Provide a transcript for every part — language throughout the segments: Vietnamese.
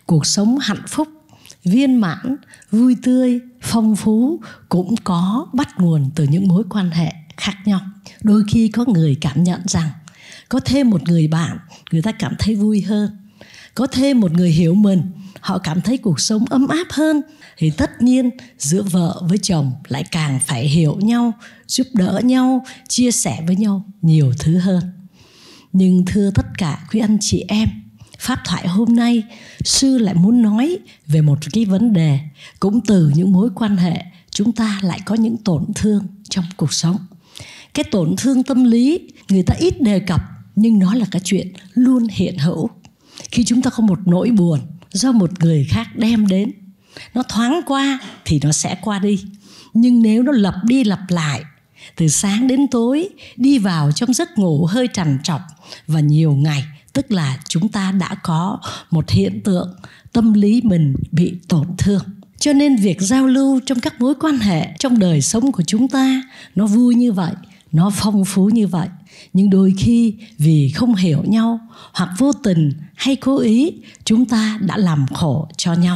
cuộc sống hạnh phúc, viên mãn, vui tươi, phong phú cũng có bắt nguồn từ những mối quan hệ khác nhau. Đôi khi có người cảm nhận rằng có thêm một người bạn, người ta cảm thấy vui hơn. Có thêm một người hiểu mình, họ cảm thấy cuộc sống ấm áp hơn. Thì tất nhiên giữa vợ với chồng lại càng phải hiểu nhau, giúp đỡ nhau, chia sẻ với nhau nhiều thứ hơn. Nhưng thưa tất cả quý anh chị em, pháp thoại hôm nay sư lại muốn nói về một cái vấn đề. Cũng từ những mối quan hệ chúng ta lại có những tổn thương trong cuộc sống. Cái tổn thương tâm lý người ta ít đề cập, nhưng nó là cái chuyện luôn hiện hữu. Khi chúng ta có một nỗi buồn do một người khác đem đến, nó thoáng qua thì nó sẽ qua đi. Nhưng nếu nó lặp đi lặp lại từ sáng đến tối, đi vào trong giấc ngủ hơi trằn trọc và nhiều ngày, tức là chúng ta đã có một hiện tượng tâm lý mình bị tổn thương. Cho nên việc giao lưu trong các mối quan hệ trong đời sống của chúng ta nó vui như vậy, nó phong phú như vậy. Nhưng đôi khi vì không hiểu nhau hoặc vô tình hay cố ý, chúng ta đã làm khổ cho nhau.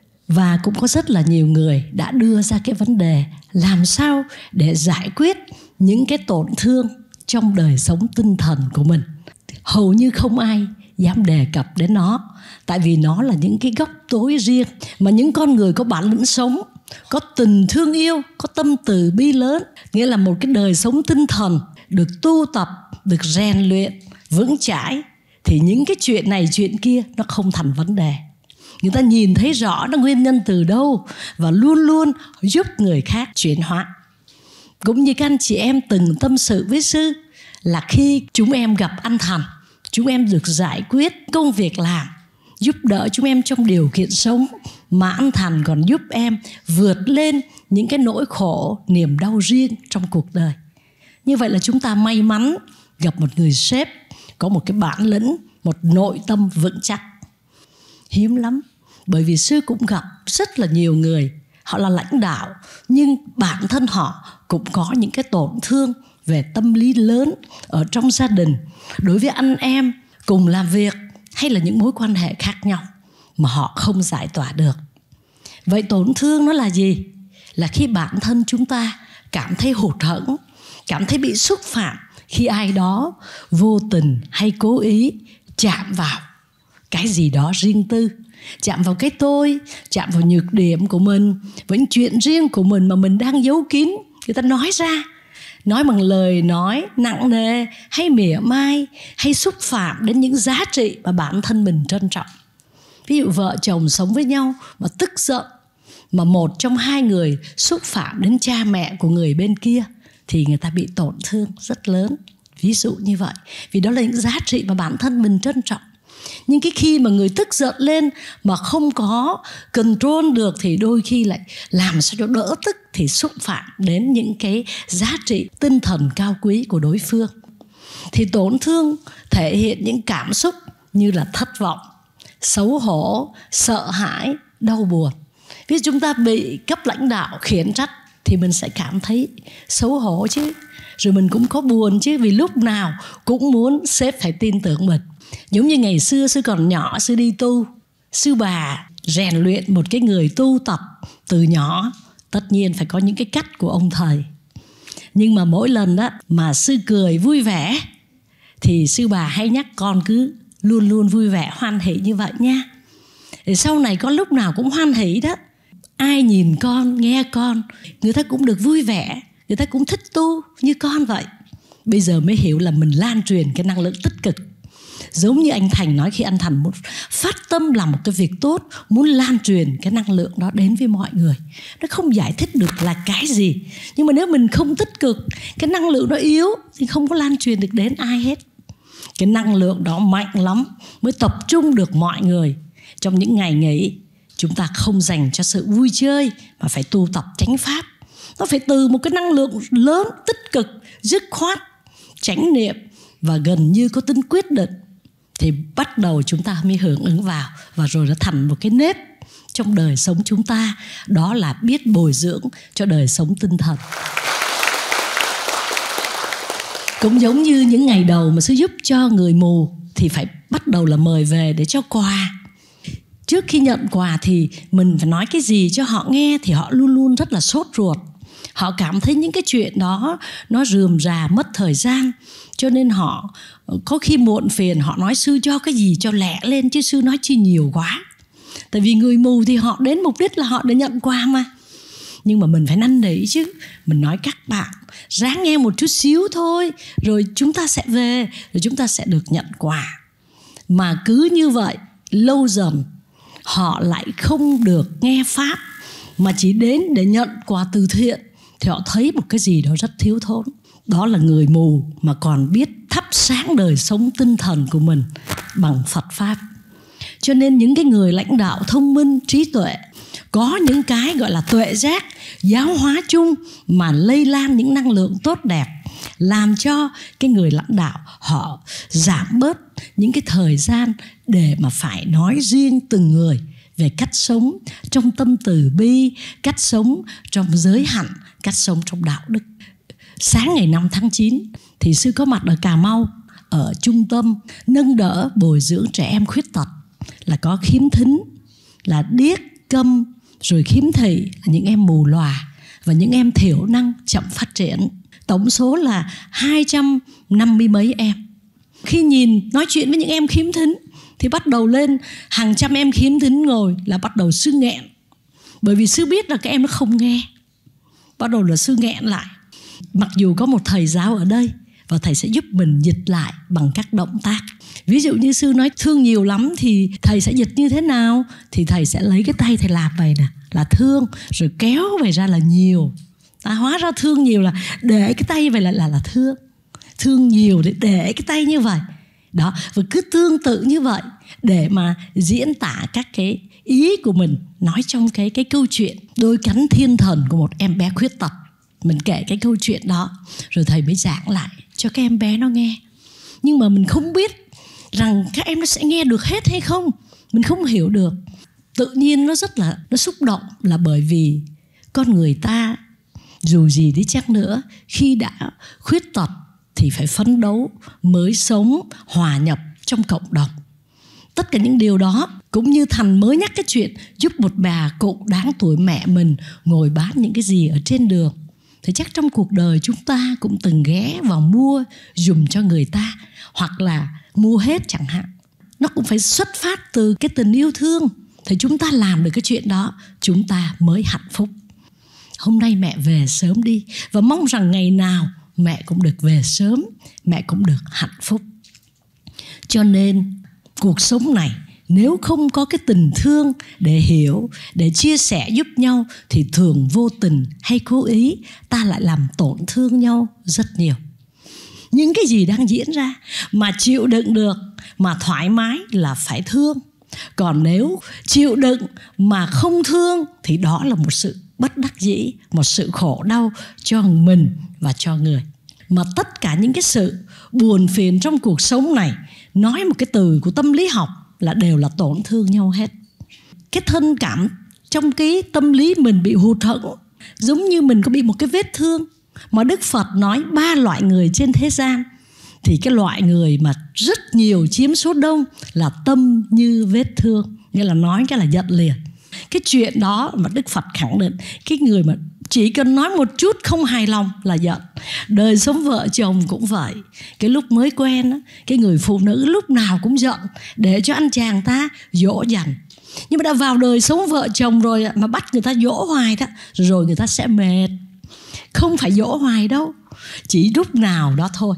Và cũng có rất là nhiều người đã đưa ra cái vấn đề làm sao để giải quyết những cái tổn thương trong đời sống tinh thần của mình. Hầu như không ai dám đề cập đến nó, tại vì nó là những cái góc tối riêng mà những con người có bản lĩnh sống, có tình thương yêu, có tâm từ bi lớn, nghĩa là một cái đời sống tinh thần được tu tập, được rèn luyện vững chãi, thì những cái chuyện này chuyện kia nó không thành vấn đề. Người ta nhìn thấy rõ nó nguyên nhân từ đâu và luôn luôn giúp người khác chuyển hóa. Cũng như các anh chị em từng tâm sự với sư là khi chúng em gặp anh Thành, chúng em được giải quyết công việc làm, giúp đỡ chúng em trong điều kiện sống, mà anh Thành còn giúp em vượt lên những cái nỗi khổ, niềm đau riêng trong cuộc đời. Như vậy là chúng ta may mắn gặp một người sếp có một cái bản lĩnh, một nội tâm vững chắc. Hiếm lắm, bởi vì sư cũng gặp rất là nhiều người, họ là lãnh đạo nhưng bản thân họ cũng có những cái tổn thương về tâm lý lớn ở trong gia đình, đối với anh em cùng làm việc hay là những mối quan hệ khác nhau mà họ không giải tỏa được. Vậy tổn thương nó là gì? Là khi bản thân chúng ta cảm thấy hụt hẫng, cảm thấy bị xúc phạm khi ai đó vô tình hay cố ý chạm vào cái gì đó riêng tư, chạm vào cái tôi, chạm vào nhược điểm của mình, với những chuyện riêng của mình mà mình đang giấu kín. Người ta nói ra, nói bằng lời nói nặng nề hay mỉa mai, hay xúc phạm đến những giá trị mà bản thân mình trân trọng. Ví dụ vợ chồng sống với nhau mà tức giận, mà một trong hai người xúc phạm đến cha mẹ của người bên kia, thì người ta bị tổn thương rất lớn. Ví dụ như vậy, vì đó là những giá trị mà bản thân mình trân trọng. Nhưng cái khi mà người tức giận lên mà không có control được thì đôi khi lại làm sao cho đỡ tức thì xúc phạm đến những cái giá trị tinh thần cao quý của đối phương. Thì tổn thương thể hiện những cảm xúc như là thất vọng, xấu hổ, sợ hãi, đau buồn. Ví dụ chúng ta bị cấp lãnh đạo khiển trách thì mình sẽ cảm thấy xấu hổ chứ. Rồi mình cũng có buồn chứ, vì lúc nào cũng muốn sếp phải tin tưởng mình. Giống như ngày xưa sư còn nhỏ, sư đi tu, sư bà rèn luyện một cái người tu tập từ nhỏ. Tất nhiên phải có những cái cách của ông thầy. Nhưng mà mỗi lần đó mà sư cười vui vẻ thì sư bà hay nhắc con cứ luôn luôn vui vẻ, hoan hỷ như vậy nha. Thì sau này con lúc nào cũng hoan hỷ đó. Ai nhìn con, nghe con, người ta cũng được vui vẻ, người ta cũng thích tu như con vậy. Bây giờ mới hiểu là mình lan truyền cái năng lượng tích cực. Giống như anh Thành nói, khi anh Thành muốn phát tâm làm một cái việc tốt, muốn lan truyền cái năng lượng đó đến với mọi người. Nó không giải thích được là cái gì, nhưng mà nếu mình không tích cực, cái năng lượng đó yếu thì không có lan truyền được đến ai hết. Cái năng lượng đó mạnh lắm mới tập trung được mọi người. Trong những ngày nghỉ, chúng ta không dành cho sự vui chơi mà phải tu tập chánh pháp. Nó phải từ một cái năng lượng lớn, tích cực, dứt khoát, chánh niệm và gần như có tính quyết định, thì bắt đầu chúng ta mới hưởng ứng vào, và rồi nó thành một cái nếp trong đời sống chúng ta. Đó là biết bồi dưỡng cho đời sống tinh thần. Cũng giống như những ngày đầu mà sư giúp cho người mù thì phải bắt đầu là mời về để cho quà. Trước khi nhận quà thì mình phải nói cái gì cho họ nghe thì họ luôn luôn rất là sốt ruột. Họ cảm thấy những cái chuyện đó nó rườm rà, mất thời gian. Cho nên họ có khi muộn phiền, họ nói sư cho cái gì cho lẹ lên chứ sư nói chi nhiều quá. Tại vì người mù thì họ đến mục đích là họ để nhận quà mà. Nhưng mà mình phải năn nỉ chứ. Mình nói các bạn ráng nghe một chút xíu thôi, rồi chúng ta sẽ về, rồi chúng ta sẽ được nhận quà. Mà cứ như vậy lâu dần họ lại không được nghe pháp, mà chỉ đến để nhận quà từ thiện, thì họ thấy một cái gì đó rất thiếu thốn. Đó là người mù mà còn biết thắp sáng đời sống tinh thần của mình bằng Phật Pháp. Cho nên những cái người lãnh đạo thông minh, trí tuệ, có những cái gọi là tuệ giác, giáo hóa chung mà lây lan những năng lượng tốt đẹp, làm cho cái người lãnh đạo họ giảm bớt những cái thời gian để mà phải nói riêng từng người về cách sống trong tâm từ bi, cách sống trong giới hạnh, cách sống trong đạo đức. Sáng ngày 5 tháng 9 thì sư có mặt ở Cà Mau, ở trung tâm nâng đỡ bồi dưỡng trẻ em khuyết tật, là có khiếm thính, là điếc, câm, rồi khiếm thị là những em mù lòa và những em thiểu năng chậm phát triển. Tổng số là 250 mấy em. Khi nhìn nói chuyện với những em khiếm thính thì bắt đầu lên hàng trăm em khiếm thính ngồi là bắt đầu sư nghẹn. Bởi vì sư biết là các em nó không nghe. Bắt đầu là sư nghẹn lại. Mặc dù có một thầy giáo ở đây và thầy sẽ giúp mình dịch lại bằng các động tác. Ví dụ như sư nói thương nhiều lắm thì thầy sẽ dịch như thế nào? Thì thầy sẽ lấy cái tay thầy làm vậy nè, là thương, rồi kéo về ra là nhiều. Hóa ra thương nhiều là để cái tay vậy là thương. Thương nhiều để cái tay như vậy. Đó, và cứ tương tự như vậy để mà diễn tả các cái ý của mình nói trong cái câu chuyện đôi cánh thiên thần của một em bé khuyết tật. Mình kể cái câu chuyện đó rồi thầy mới giảng lại cho các em bé nó nghe. Nhưng mà mình không biết rằng các em nó sẽ nghe được hết hay không. Mình không hiểu được. Tự nhiên nó xúc động là bởi vì con người ta dù gì đi chăng nữa, khi đã khuyết tật thì phải phấn đấu mới sống, hòa nhập trong cộng đồng. Tất cả những điều đó, cũng như Thành mới nhắc cái chuyện giúp một bà cụ đáng tuổi mẹ mình ngồi bán những cái gì ở trên đường. Thì chắc trong cuộc đời chúng ta cũng từng ghé vào mua dùm cho người ta, hoặc là mua hết chẳng hạn. Nó cũng phải xuất phát từ cái tình yêu thương. Thì chúng ta làm được cái chuyện đó, chúng ta mới hạnh phúc. Hôm nay mẹ về sớm đi, và mong rằng ngày nào mẹ cũng được về sớm, mẹ cũng được hạnh phúc. Cho nên cuộc sống này nếu không có cái tình thương để hiểu, để chia sẻ giúp nhau, thì thường vô tình hay cố ý ta lại làm tổn thương nhau rất nhiều. Những cái gì đang diễn ra mà chịu đựng được, mà thoải mái là phải thương. Còn nếu chịu đựng mà không thương thì đó là một sự bất đắc dĩ, một sự khổ đau cho mình và cho người. Mà tất cả những cái sự buồn phiền trong cuộc sống này, nói một cái từ của tâm lý học là đều là tổn thương nhau hết. Cái thân cảm trong cái tâm lý mình bị hụt hẫng, giống như mình có bị một cái vết thương. Mà Đức Phật nói 3 loại người trên thế gian, thì cái loại người mà rất nhiều chiếm số đông là tâm như vết thương. Nghĩa là nói cái là giận liền. Cái chuyện đó mà Đức Phật khẳng định, cái người mà chỉ cần nói một chút không hài lòng là giận. Đời sống vợ chồng cũng vậy. Cái lúc mới quen á, cái người phụ nữ lúc nào cũng giận để cho anh chàng ta dỗ dành. Nhưng mà đã vào đời sống vợ chồng rồi mà bắt người ta dỗ hoài đó, rồi người ta sẽ mệt. Không phải dỗ hoài đâu, chỉ lúc nào đó thôi.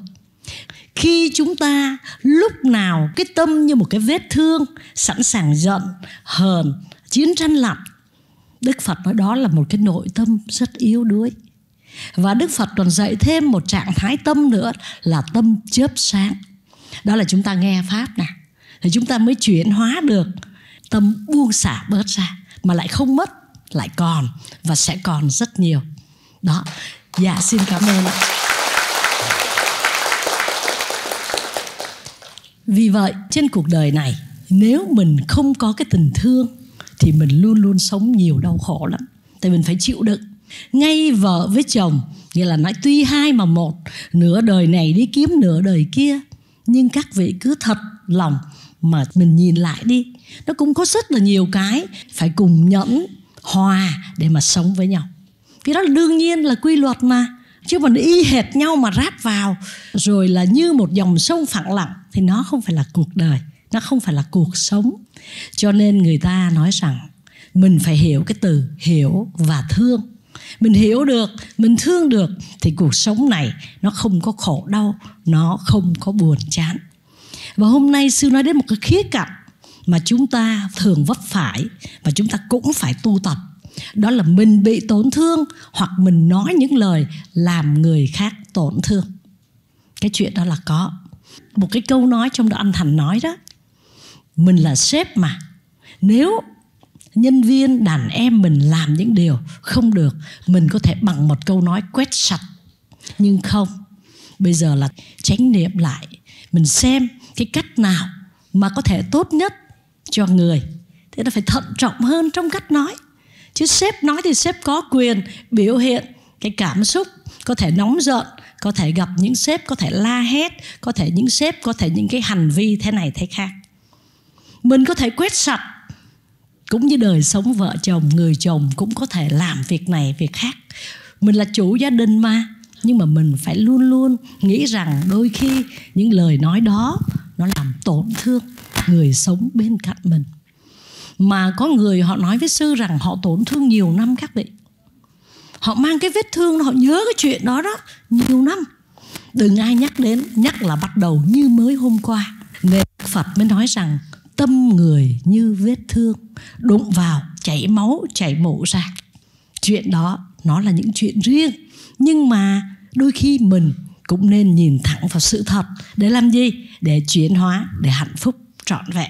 Khi chúng ta lúc nào cái tâm như một cái vết thương, sẵn sàng giận, hờn, chiến tranh lạnh, Đức Phật nói đó là một cái nội tâm rất yếu đuối. Và Đức Phật còn dạy thêm một trạng thái tâm nữa là tâm chớp sáng. Đó là chúng ta nghe Pháp nè, thì chúng ta mới chuyển hóa được tâm buông xả bớt ra, mà lại không mất, lại còn và sẽ còn rất nhiều. Đó, dạ xin cảm ơn ạ. Vì vậy trên cuộc đời này, nếu mình không có cái tình thương thì mình luôn luôn sống nhiều đau khổ lắm. Tại mình phải chịu đựng. Ngay vợ với chồng, nghĩa là nói tuy hai mà một, nửa đời này đi kiếm nửa đời kia. Nhưng các vị cứ thật lòng mà mình nhìn lại đi, nó cũng có rất là nhiều cái phải cùng nhẫn hòa để mà sống với nhau. Cái đó là đương nhiên là quy luật mà. Chứ còn y hệt nhau mà ráp vào rồi là như một dòng sông phẳng lặng thì nó không phải là cuộc đời, nó không phải là cuộc sống. Cho nên người ta nói rằng mình phải hiểu cái từ hiểu và thương. Mình hiểu được, mình thương được thì cuộc sống này nó không có khổ đau, nó không có buồn chán. Và hôm nay sư nói đến một cái khía cạnh mà chúng ta thường vấp phải và chúng ta cũng phải tu tập. Đó là mình bị tổn thương hoặc mình nói những lời làm người khác tổn thương. Cái chuyện đó là có. Một cái câu nói trong đó anh Thành nói đó, mình là sếp mà, nếu nhân viên đàn em mình làm những điều không được, mình có thể bằng một câu nói quét sạch. Nhưng không, bây giờ là chánh niệm lại, mình xem cái cách nào mà có thể tốt nhất cho người. Thế nó phải thận trọng hơn trong cách nói. Chứ sếp nói thì sếp có quyền biểu hiện cái cảm xúc, có thể nóng giận, có thể gặp những sếp có thể la hét, có thể những sếp có thể những cái hành vi thế này thế khác. Mình có thể quét sạch. Cũng như đời sống vợ chồng, người chồng cũng có thể làm việc này việc khác. Mình là chủ gia đình mà. Nhưng mà mình phải luôn luôn nghĩ rằng đôi khi những lời nói đó nó làm tổn thương người sống bên cạnh mình. Mà có người họ nói với sư rằng họ tổn thương nhiều năm các vị. Họ mang cái vết thương, họ nhớ cái chuyện đó đó nhiều năm. Đừng ai nhắc đến, nhắc là bắt đầu như mới hôm qua. Nên Phật mới nói rằng tâm người như vết thương, đụng vào chảy máu chảy mủ ra. Chuyện đó nó là những chuyện riêng. Nhưng mà đôi khi mình cũng nên nhìn thẳng vào sự thật. Để làm gì? Để chuyển hóa, để hạnh phúc trọn vẹn.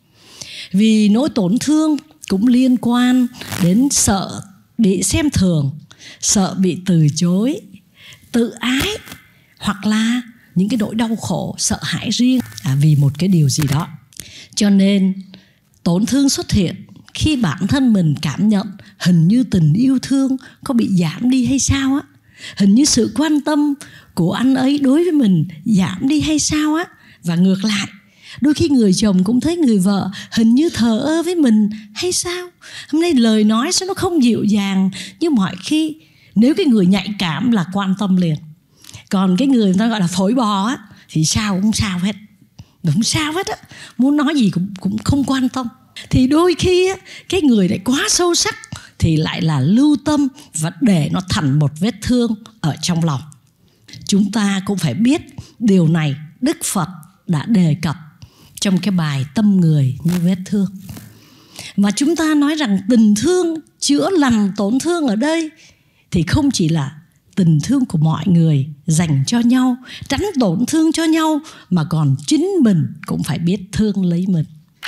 Vì nỗi tổn thương cũng liên quan đến sợ bị xem thường, sợ bị từ chối, tự ái, hoặc là những cái nỗi đau khổ, sợ hãi riêng vì một cái điều gì đó. Cho nên tổn thương xuất hiện khi bản thân mình cảm nhận hình như tình yêu thương có bị giảm đi hay sao á. Hình như sự quan tâm của anh ấy đối với mình giảm đi hay sao á. Và ngược lại, đôi khi người chồng cũng thấy người vợ hình như thờ ơ với mình hay sao. Hôm nay lời nói sao nó không dịu dàng như mọi khi. Nếu cái người nhạy cảm là quan tâm liền. Còn cái người ta gọi là phổi bò á thì sao cũng sao hết. Không sao hết á. Muốn nói gì cũng không quan tâm. Thì đôi khi á, cái người lại quá sâu sắc thì lại là lưu tâm và để nó thành một vết thương ở trong lòng. Chúng ta cũng phải biết điều này Đức Phật đã đề cập trong cái bài Tâm người như vết thương. Và chúng ta nói rằng tình thương chữa lành tổn thương ở đây thì không chỉ là tình thương của mọi người dành cho nhau, tránh tổn thương cho nhau, mà còn chính mình cũng phải biết thương lấy mình.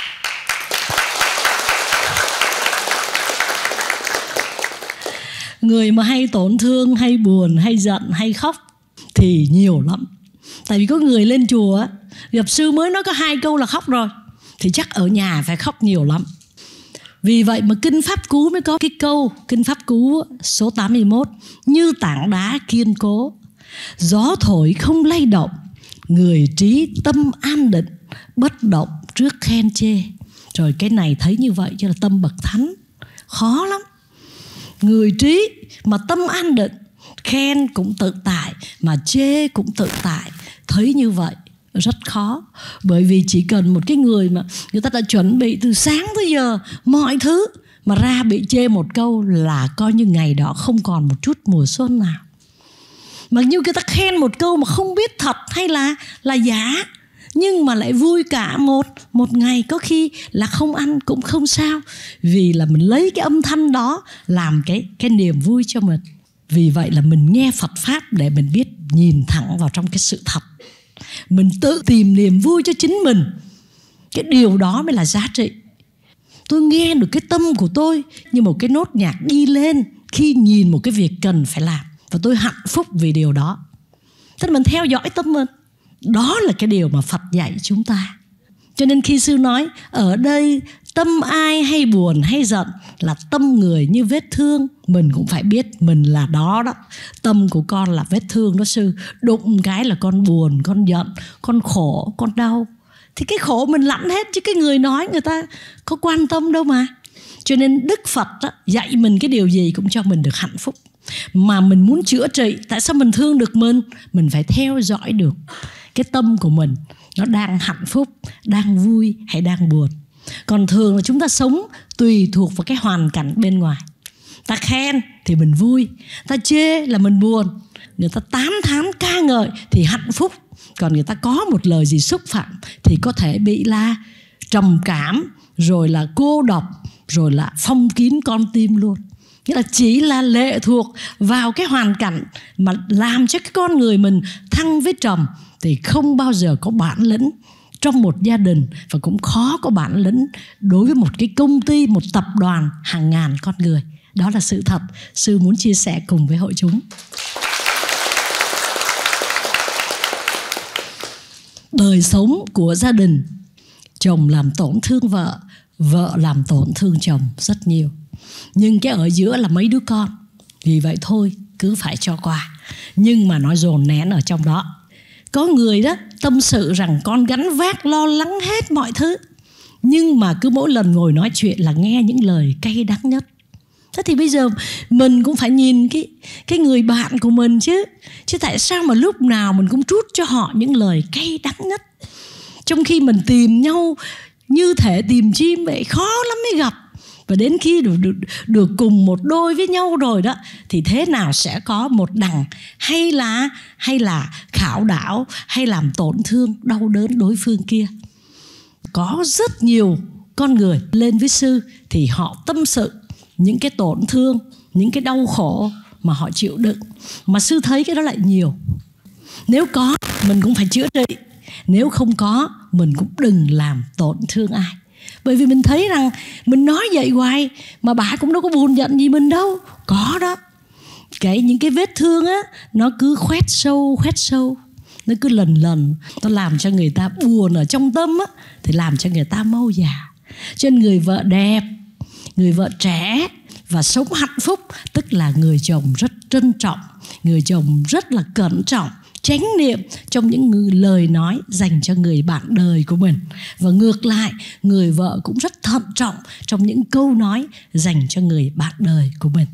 Người mà hay tổn thương, hay buồn, hay giận, hay khóc thì nhiều lắm. Tại vì có người lên chùa gặp sư mới nói có 2 câu là khóc rồi, thì chắc ở nhà phải khóc nhiều lắm. Vì vậy mà Kinh Pháp Cú mới có cái câu, Kinh Pháp Cú số 81: như tảng đá kiên cố, gió thổi không lay động, người trí tâm an định, bất động trước khen chê. Rồi cái này thấy như vậy chứ là tâm bậc thánh khó lắm. Người trí mà tâm an định, khen cũng tự tại mà chê cũng tự tại, thấy như vậy rất khó. Bởi vì chỉ cần một cái người mà người ta đã chuẩn bị từ sáng tới giờ mọi thứ, mà ra bị chê một câu là coi như ngày đó không còn một chút mùa xuân nào. Mà như người ta khen một câu mà không biết thật hay là giả, nhưng mà lại vui cả một ngày, có khi là không ăn cũng không sao, vì là mình lấy cái âm thanh đó làm cái niềm vui cho mình. Vì vậy là mình nghe Phật Pháp để mình biết nhìn thẳng vào trong cái sự thật. Mình tự tìm niềm vui cho chính mình. Cái điều đó mới là giá trị. Tôi nghe được cái tâm của tôi như một cái nốt nhạc đi lên khi nhìn một cái việc cần phải làm, và tôi hạnh phúc vì điều đó. Tức là mình theo dõi tâm mình. Đó là cái điều mà Phật dạy chúng ta. Cho nên khi sư nói ở đây Tâm ai hay buồn hay giận là tâm người như vết thương. Mình cũng phải biết mình là đó đó. Tâm của con là vết thương đó sư. Đụng cái là con buồn, con giận, con khổ, con đau. Thì cái khổ mình lãnh hết, chứ cái người nói người ta có quan tâm đâu mà. Cho nên Đức Phật đó, dạy mình cái điều gì cũng cho mình được hạnh phúc. Mà mình muốn chữa trị, tại sao mình thương được mình phải theo dõi được cái tâm của mình, nó đang hạnh phúc, đang vui hay đang buồn. Còn thường là chúng ta sống tùy thuộc vào cái hoàn cảnh bên ngoài. Ta khen thì mình vui, ta chê là mình buồn. Người ta tán thán ca ngợi thì hạnh phúc. Còn người ta có một lời gì xúc phạm thì có thể bị là trầm cảm, rồi là cô độc, rồi là phong kín con tim luôn. Nghĩa là chỉ là lệ thuộc vào cái hoàn cảnh mà làm cho cái con người mình thăng với trầm, thì không bao giờ có bản lĩnh trong một gia đình, và cũng khó có bản lĩnh đối với một cái công ty, một tập đoàn hàng ngàn con người. Đó là sự thật sư muốn chia sẻ cùng với hội chúng. Đời sống của gia đình, chồng làm tổn thương vợ, vợ làm tổn thương chồng rất nhiều. Nhưng cái ở giữa là mấy đứa con, vì vậy thôi cứ phải cho qua. Nhưng mà nó dồn nén ở trong đó. Có người đó tâm sự rằng con gánh vác lo lắng hết mọi thứ, nhưng mà cứ mỗi lần ngồi nói chuyện là nghe những lời cay đắng nhất. Thế thì bây giờ mình cũng phải nhìn cái người bạn của mình chứ. Chứ tại sao mà lúc nào mình cũng trút cho họ những lời cay đắng nhất, trong khi mình tìm nhau như thể tìm chim vậy, khó lắm mới gặp. Và đến khi được cùng một đôi với nhau rồi đó, thì thế nào sẽ có một đằng hay là khảo đảo, hay làm tổn thương đau đớn đối phương kia. Có rất nhiều con người lên với sư thì họ tâm sự những cái tổn thương, những cái đau khổ mà họ chịu đựng, mà sư thấy cái đó lại nhiều. Nếu có mình cũng phải chữa trị, nếu không có mình cũng đừng làm tổn thương ai. Bởi vì mình thấy rằng mình nói vậy hoài mà bà cũng đâu có buồn giận gì mình đâu. Có đó, những cái vết thương á, nó cứ khoét sâu, nó cứ lần nó làm cho người ta buồn ở trong tâm á, thì làm cho người ta mau già. Cho nên người vợ đẹp, người vợ trẻ và sống hạnh phúc, tức là người chồng rất trân trọng, người chồng rất là cẩn trọng, chánh niệm trong những lời nói dành cho người bạn đời của mình. Và ngược lại, người vợ cũng rất thận trọng trong những câu nói dành cho người bạn đời của mình.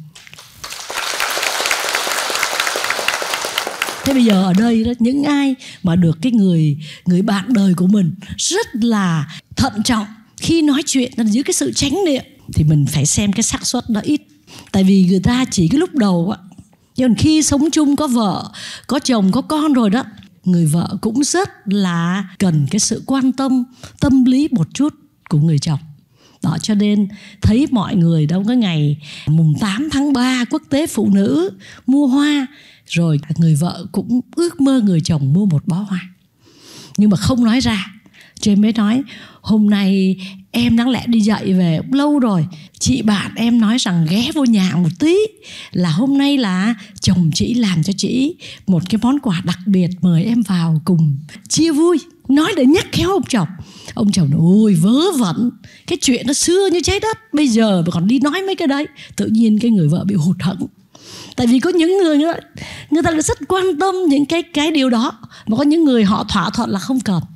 Thế bây giờ ở đây đó, những ai mà được cái người bạn đời của mình rất là thận trọng khi nói chuyện giữ cái sự chánh niệm, thì mình phải xem cái xác suất đó ít. Tại vì người ta chỉ cái lúc đầu á, nhưng khi sống chung có vợ, có chồng, có con rồi đó, người vợ cũng rất là cần cái sự quan tâm tâm lý một chút của người chồng. Đó, cho nên thấy mọi người đâu có ngày mùng 8 tháng 3 quốc tế phụ nữ mua hoa, rồi người vợ cũng ước mơ người chồng mua một bó hoa, nhưng mà không nói ra. Cho em mới nói hôm nay em đáng lẽ đi dạy về lâu rồi, chị bạn em nói rằng ghé vô nhà một tí, là hôm nay là chồng chị làm cho chị một cái món quà đặc biệt, mời em vào cùng chia vui. Nói để nhắc khéo ông chồng. Ông chồng nói ôi vớ vẩn, cái chuyện nó xưa như trái đất, bây giờ mà còn đi nói mấy cái đấy. Tự nhiên cái người vợ bị hụt hẫng. Tại vì có những người nữa, người ta rất quan tâm những cái điều đó, mà có những người họ thỏa thuận là không cần.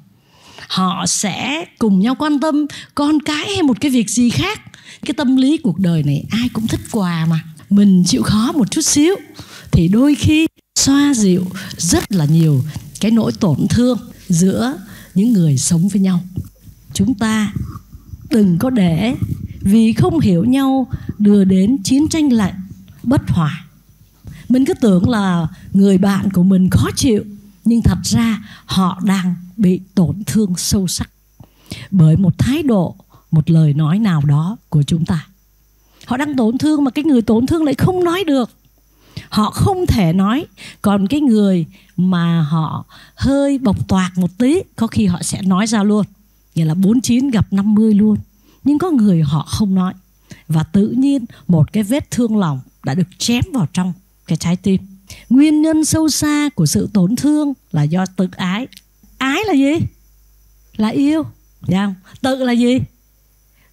Họ sẽ cùng nhau quan tâm con cái hay một cái việc gì khác. Cái tâm lý cuộc đời này ai cũng thích quà mà. Mình chịu khó một chút xíu thì đôi khi xoa dịu rất là nhiều cái nỗi tổn thương giữa những người sống với nhau. Chúng ta đừng có để vì không hiểu nhau đưa đến chiến tranh lạnh, bất hòa. Mình cứ tưởng là người bạn của mình khó chịu, nhưng thật ra họ đang bị tổn thương sâu sắc bởi một thái độ, một lời nói nào đó của chúng ta. Họ đang tổn thương mà cái người tổn thương lại không nói được. Họ không thể nói. Còn cái người mà họ hơi bộc toạc một tí, có khi họ sẽ nói ra luôn, nghĩa là 49 gặp 50 luôn. Nhưng có người họ không nói, và tự nhiên một cái vết thương lòng đã được chém vào trong cái trái tim. Nguyên nhân sâu xa của sự tổn thương là do tự ái. Ái là gì? Là yêu, thấy không? Tự là gì?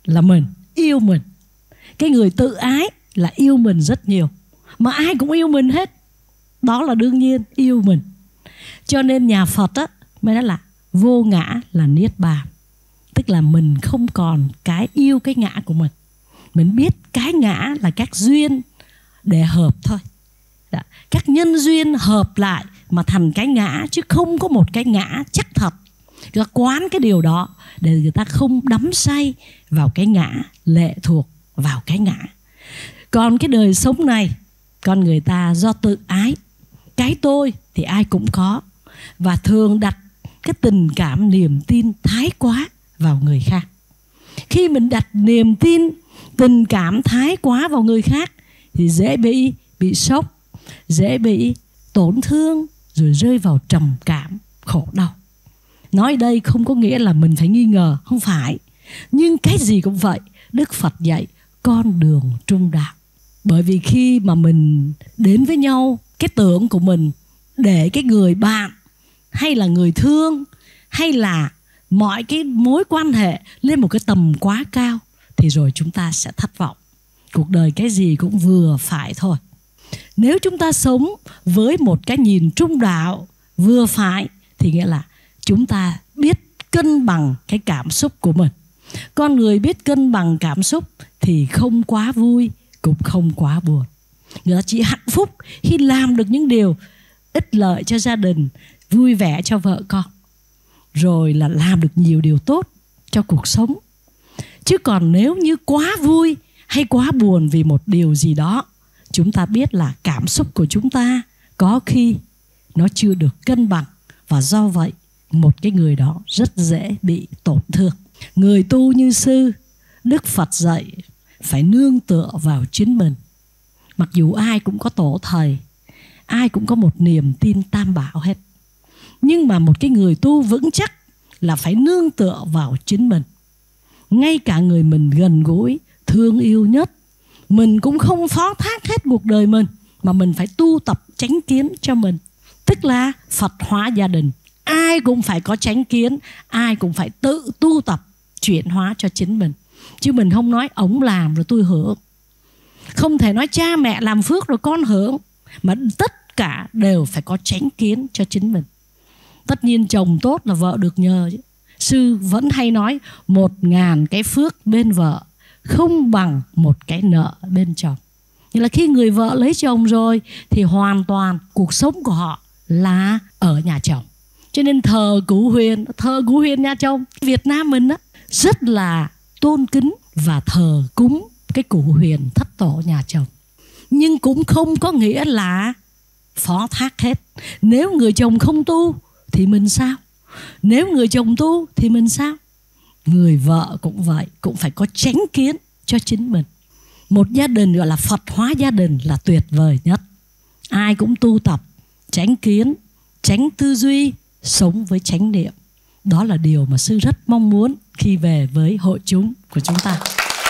là mình, yêu mình. Cái người tự ái là yêu mình rất nhiều. Mà ai cũng yêu mình hết. Đó là đương nhiên, yêu mình. Cho nên nhà Phật á, mới nói là vô ngã là niết bàn. Tức là mình không còn cái yêu cái ngã của mình. Mình biết cái ngã là các duyên để hợp thôi. Đã. Các nhân duyên hợp lại mà thành cái ngã, chứ không có một cái ngã chắc thật. Người ta quán cái điều đó để người ta không đắm say vào cái ngã, lệ thuộc vào cái ngã. Còn cái đời sống này, con người ta do tự ái, cái tôi thì ai cũng có, và thường đặt cái tình cảm niềm tin thái quá vào người khác. Khi mình đặt niềm tin, tình cảm thái quá vào người khác thì dễ bị sốc, dễ bị tổn thương, rồi rơi vào trầm cảm, khổ đau. Nói đây không có nghĩa là mình phải nghi ngờ, không phải. Nhưng cái gì cũng vậy, Đức Phật dạy con đường trung đạo. Bởi vì khi mà mình đến với nhau, cái tưởng của mình để cái người bạn hay là người thương hay là mọi cái mối quan hệ lên một cái tầm quá cao thì rồi chúng ta sẽ thất vọng. Cuộc đời cái gì cũng vừa phải thôi. Nếu chúng ta sống với một cái nhìn trung đạo vừa phải thì nghĩa là chúng ta biết cân bằng cái cảm xúc của mình. Con người biết cân bằng cảm xúc thì không quá vui cũng không quá buồn. Người ta chỉ hạnh phúc khi làm được những điều ích lợi cho gia đình, vui vẻ cho vợ con, rồi là làm được nhiều điều tốt cho cuộc sống. Chứ còn nếu như quá vui hay quá buồn vì một điều gì đó, chúng ta biết là cảm xúc của chúng ta có khi nó chưa được cân bằng, và do vậy một cái người đó rất dễ bị tổn thương. Người tu như sư, Đức Phật dạy phải nương tựa vào chính mình. Mặc dù ai cũng có tổ thầy, ai cũng có một niềm tin tam bảo hết, nhưng mà một cái người tu vững chắc là phải nương tựa vào chính mình. Ngay cả người mình gần gũi, thương yêu nhất, mình cũng không phó thác hết cuộc đời mình, mà mình phải tu tập chánh kiến cho mình. Tức là Phật hóa gia đình. Ai cũng phải có chánh kiến, ai cũng phải tự tu tập chuyển hóa cho chính mình. Chứ mình không nói ổng làm rồi tôi hưởng. Không thể nói cha mẹ làm phước rồi con hưởng, mà tất cả đều phải có chánh kiến cho chính mình. Tất nhiên chồng tốt là vợ được nhờ chứ. Sư vẫn hay nói 1000 cái phước bên vợ không bằng một cái nợ bên chồng. Như là khi người vợ lấy chồng rồi thì hoàn toàn cuộc sống của họ là ở nhà chồng. Cho nên thờ Cụ Huyền nhà chồng, Việt Nam mình á, rất là tôn kính và thờ cúng cái Cụ Huyền thất tổ nhà chồng. Nhưng cũng không có nghĩa là phó thác hết. Nếu người chồng không tu thì mình sao? Nếu người chồng tu thì mình sao? Người vợ cũng vậy, cũng phải có chánh kiến cho chính mình. Một gia đình gọi là Phật hóa gia đình là tuyệt vời nhất. Ai cũng tu tập chánh kiến, chánh tư duy, sống với chánh niệm. Đó là điều mà sư rất mong muốn khi về với hội chúng của chúng ta.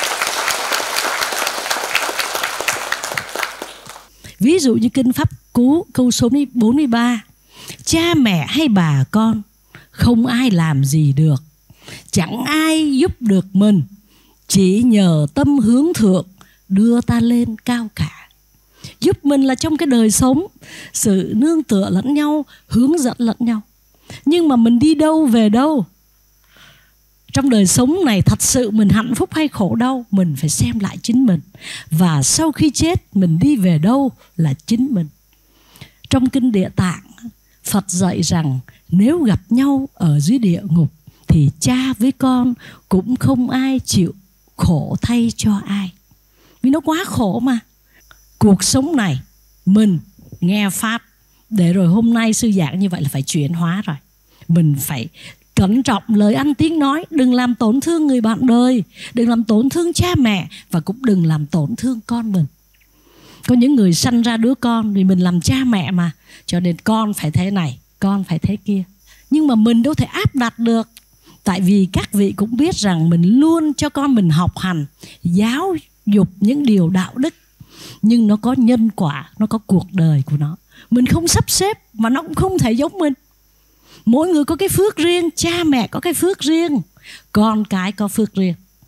Ví dụ như Kinh Pháp Cú câu số 43: cha mẹ hay bà con không ai làm gì được, chẳng ai giúp được mình, chỉ nhờ tâm hướng thượng đưa ta lên cao cả. Giúp mình là trong cái đời sống, sự nương tựa lẫn nhau, hướng dẫn lẫn nhau. Nhưng mà mình đi đâu về đâu, trong đời sống này thật sự mình hạnh phúc hay khổ đau, mình phải xem lại chính mình. Và sau khi chết mình đi về đâu là chính mình. Trong Kinh Địa Tạng, Phật dạy rằng nếu gặp nhau ở dưới địa ngục thì cha với con cũng không ai chịu khổ thay cho ai. Vì nó quá khổ mà. Cuộc sống này mình nghe Pháp, để rồi hôm nay sư giảng như vậy là phải chuyển hóa rồi. Mình phải cẩn trọng lời ăn tiếng nói, đừng làm tổn thương người bạn đời, đừng làm tổn thương cha mẹ, và cũng đừng làm tổn thương con mình. Có những người sanh ra đứa con vì mình làm cha mẹ mà, cho nên con phải thế này, con phải thế kia. Nhưng mà mình đâu thể áp đặt được. Tại vì các vị cũng biết rằng mình luôn cho con mình học hành, giáo dục những điều đạo đức. Nhưng nó có nhân quả, nó có cuộc đời của nó. Mình không sắp xếp mà nó cũng không thể giống mình. Mỗi người có cái phước riêng, cha mẹ có cái phước riêng, con cái có phước riêng.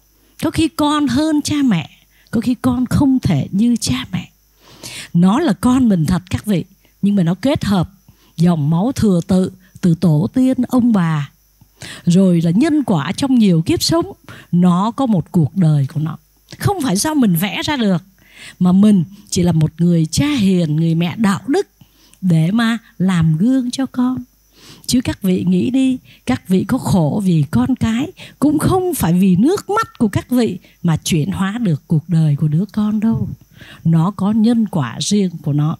Có khi con hơn cha mẹ, có khi con không thể như cha mẹ. Nó là con mình thật các vị, nhưng mà nó kết hợp dòng máu thừa tự từ tổ tiên ông bà, rồi là nhân quả trong nhiều kiếp sống. Nó có một cuộc đời của nó, không phải do mình vẽ ra được, mà mình chỉ là một người cha hiền, người mẹ đạo đức để mà làm gương cho con. Chứ các vị nghĩ đi, các vị có khổ vì con cái cũng không phải vì nước mắt của các vị mà chuyển hóa được cuộc đời của đứa con đâu. Nó có nhân quả riêng của nó.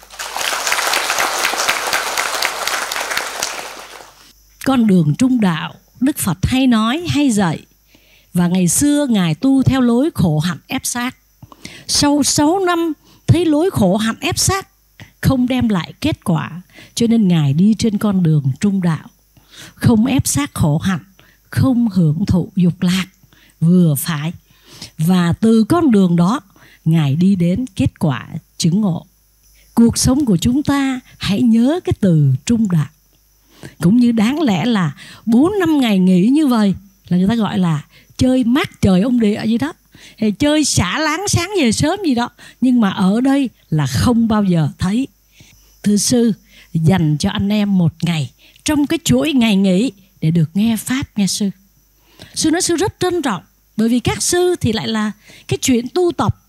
Con đường trung đạo, Đức Phật hay nói, hay dạy. Và ngày xưa Ngài tu theo lối khổ hạnh ép xác. Sau 6 năm thấy lối khổ hạnh ép xác không đem lại kết quả, cho nên Ngài đi trên con đường trung đạo. Không ép xác khổ hạnh, không hưởng thụ dục lạc, vừa phải. Và từ con đường đó Ngài đi đến kết quả chứng ngộ. Cuộc sống của chúng ta hãy nhớ cái từ trung đạo. Cũng như đáng lẽ là 4-5 ngày nghỉ như vậy là người ta gọi là chơi mát trời ông địa gì đó, hay chơi xả láng sáng về sớm gì đó. Nhưng mà ở đây là không bao giờ thấy. Thưa sư, dành cho anh em một ngày trong cái chuỗi ngày nghỉ để được nghe Pháp nghe sư. Sư nói sư rất trân trọng, bởi vì các sư thì lại là cái chuyện tu tập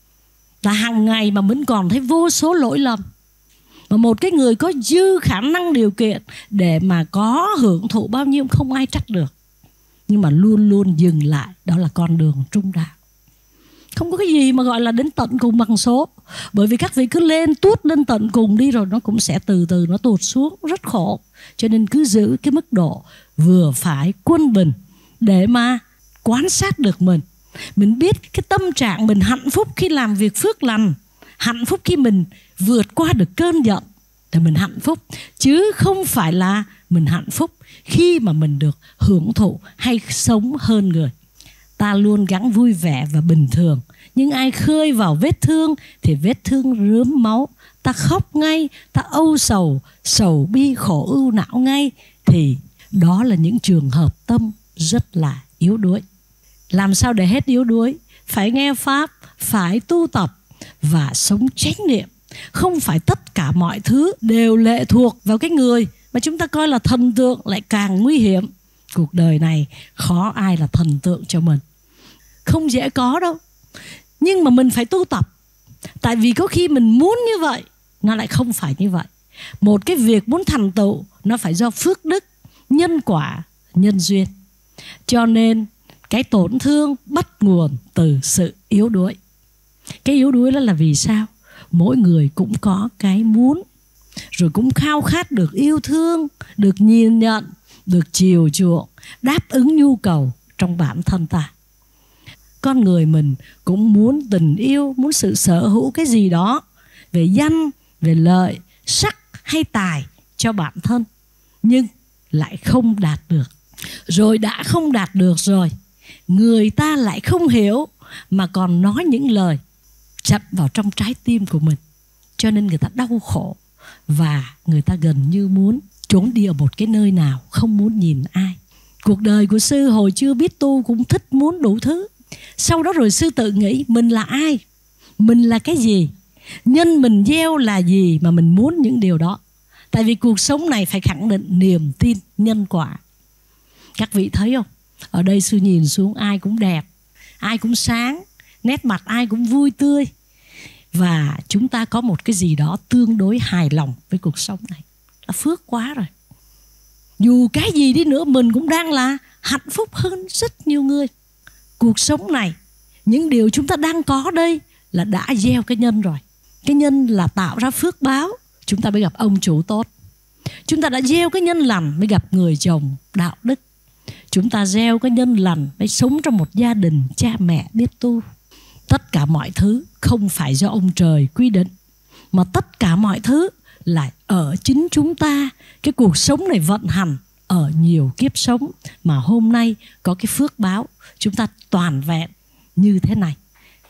là hàng ngày mà vẫn còn thấy vô số lỗi lầm. Mà một cái người có dư khả năng điều kiện để mà có hưởng thụ bao nhiêu không ai trách được. Nhưng mà luôn luôn dừng lại, đó là con đường trung đạo. Không có cái gì mà gọi là đến tận cùng bằng số. Bởi vì các vị cứ lên tuốt lên tận cùng đi rồi nó cũng sẽ từ từ nó tụt xuống, rất khổ. Cho nên cứ giữ cái mức độ vừa phải, quân bình để mà quan sát được mình. Mình biết cái tâm trạng mình hạnh phúc khi làm việc phước lành, hạnh phúc khi mình vượt qua được cơn giận thì mình hạnh phúc. Chứ không phải là mình hạnh phúc khi mà mình được hưởng thụ hay sống hơn người. Ta luôn gắng vui vẻ và bình thường. Nhưng ai khơi vào vết thương thì vết thương rướm máu. Ta khóc ngay, ta âu sầu, sầu bi khổ ưu não ngay. Thì đó là những trường hợp tâm rất là yếu đuối. Làm sao để hết yếu đuối? Phải nghe Pháp, phải tu tập và sống chánh niệm. Không phải tất cả mọi thứ đều lệ thuộc vào cái người mà chúng ta coi là thần tượng, lại càng nguy hiểm. Cuộc đời này khó ai là thần tượng cho mình. Không dễ có đâu. Nhưng mà mình phải tu tập. Tại vì có khi mình muốn như vậy, nó lại không phải như vậy. Một cái việc muốn thành tựu nó phải do phước đức, nhân quả, nhân duyên. Cho nên cái tổn thương bắt nguồn từ sự yếu đuối. Cái yếu đuối đó là vì sao? Mỗi người cũng có cái muốn, rồi cũng khao khát được yêu thương, được nhìn nhận, được chiều chuộng, đáp ứng nhu cầu trong bản thân ta. Con người mình cũng muốn tình yêu, muốn sự sở hữu cái gì đó về danh, về lợi, sắc hay tài cho bản thân, nhưng lại không đạt được. Rồi đã không đạt được rồi, người ta lại không hiểu mà còn nói những lời chặn vào trong trái tim của mình. Cho nên người ta đau khổ và người ta gần như muốn trốn đi ở một cái nơi nào, không muốn nhìn ai. Cuộc đời của sư hồi chưa biết tu cũng thích muốn đủ thứ. Sau đó rồi sư tự nghĩ mình là ai, mình là cái gì, nhân mình gieo là gì mà mình muốn những điều đó. Tại vì cuộc sống này phải khẳng định niềm tin nhân quả. Các vị thấy không? Ở đây sư nhìn xuống ai cũng đẹp, ai cũng sáng, nét mặt ai cũng vui tươi. Và chúng ta có một cái gì đó tương đối hài lòng với cuộc sống này. Là phước quá rồi. Dù cái gì đi nữa mình cũng đang là hạnh phúc hơn rất nhiều người. Cuộc sống này, những điều chúng ta đang có đây là đã gieo cái nhân rồi. Cái nhân là tạo ra phước báo, chúng ta mới gặp ông chủ tốt. Chúng ta đã gieo cái nhân lành mới gặp người chồng đạo đức. Chúng ta gieo cái nhân lành mới sống trong một gia đình cha mẹ biết tu. Tất cả mọi thứ không phải do ông trời quy định, mà tất cả mọi thứ là ở chính chúng ta. Cái cuộc sống này vận hành ở nhiều kiếp sống mà hôm nay có cái phước báo chúng ta toàn vẹn như thế này.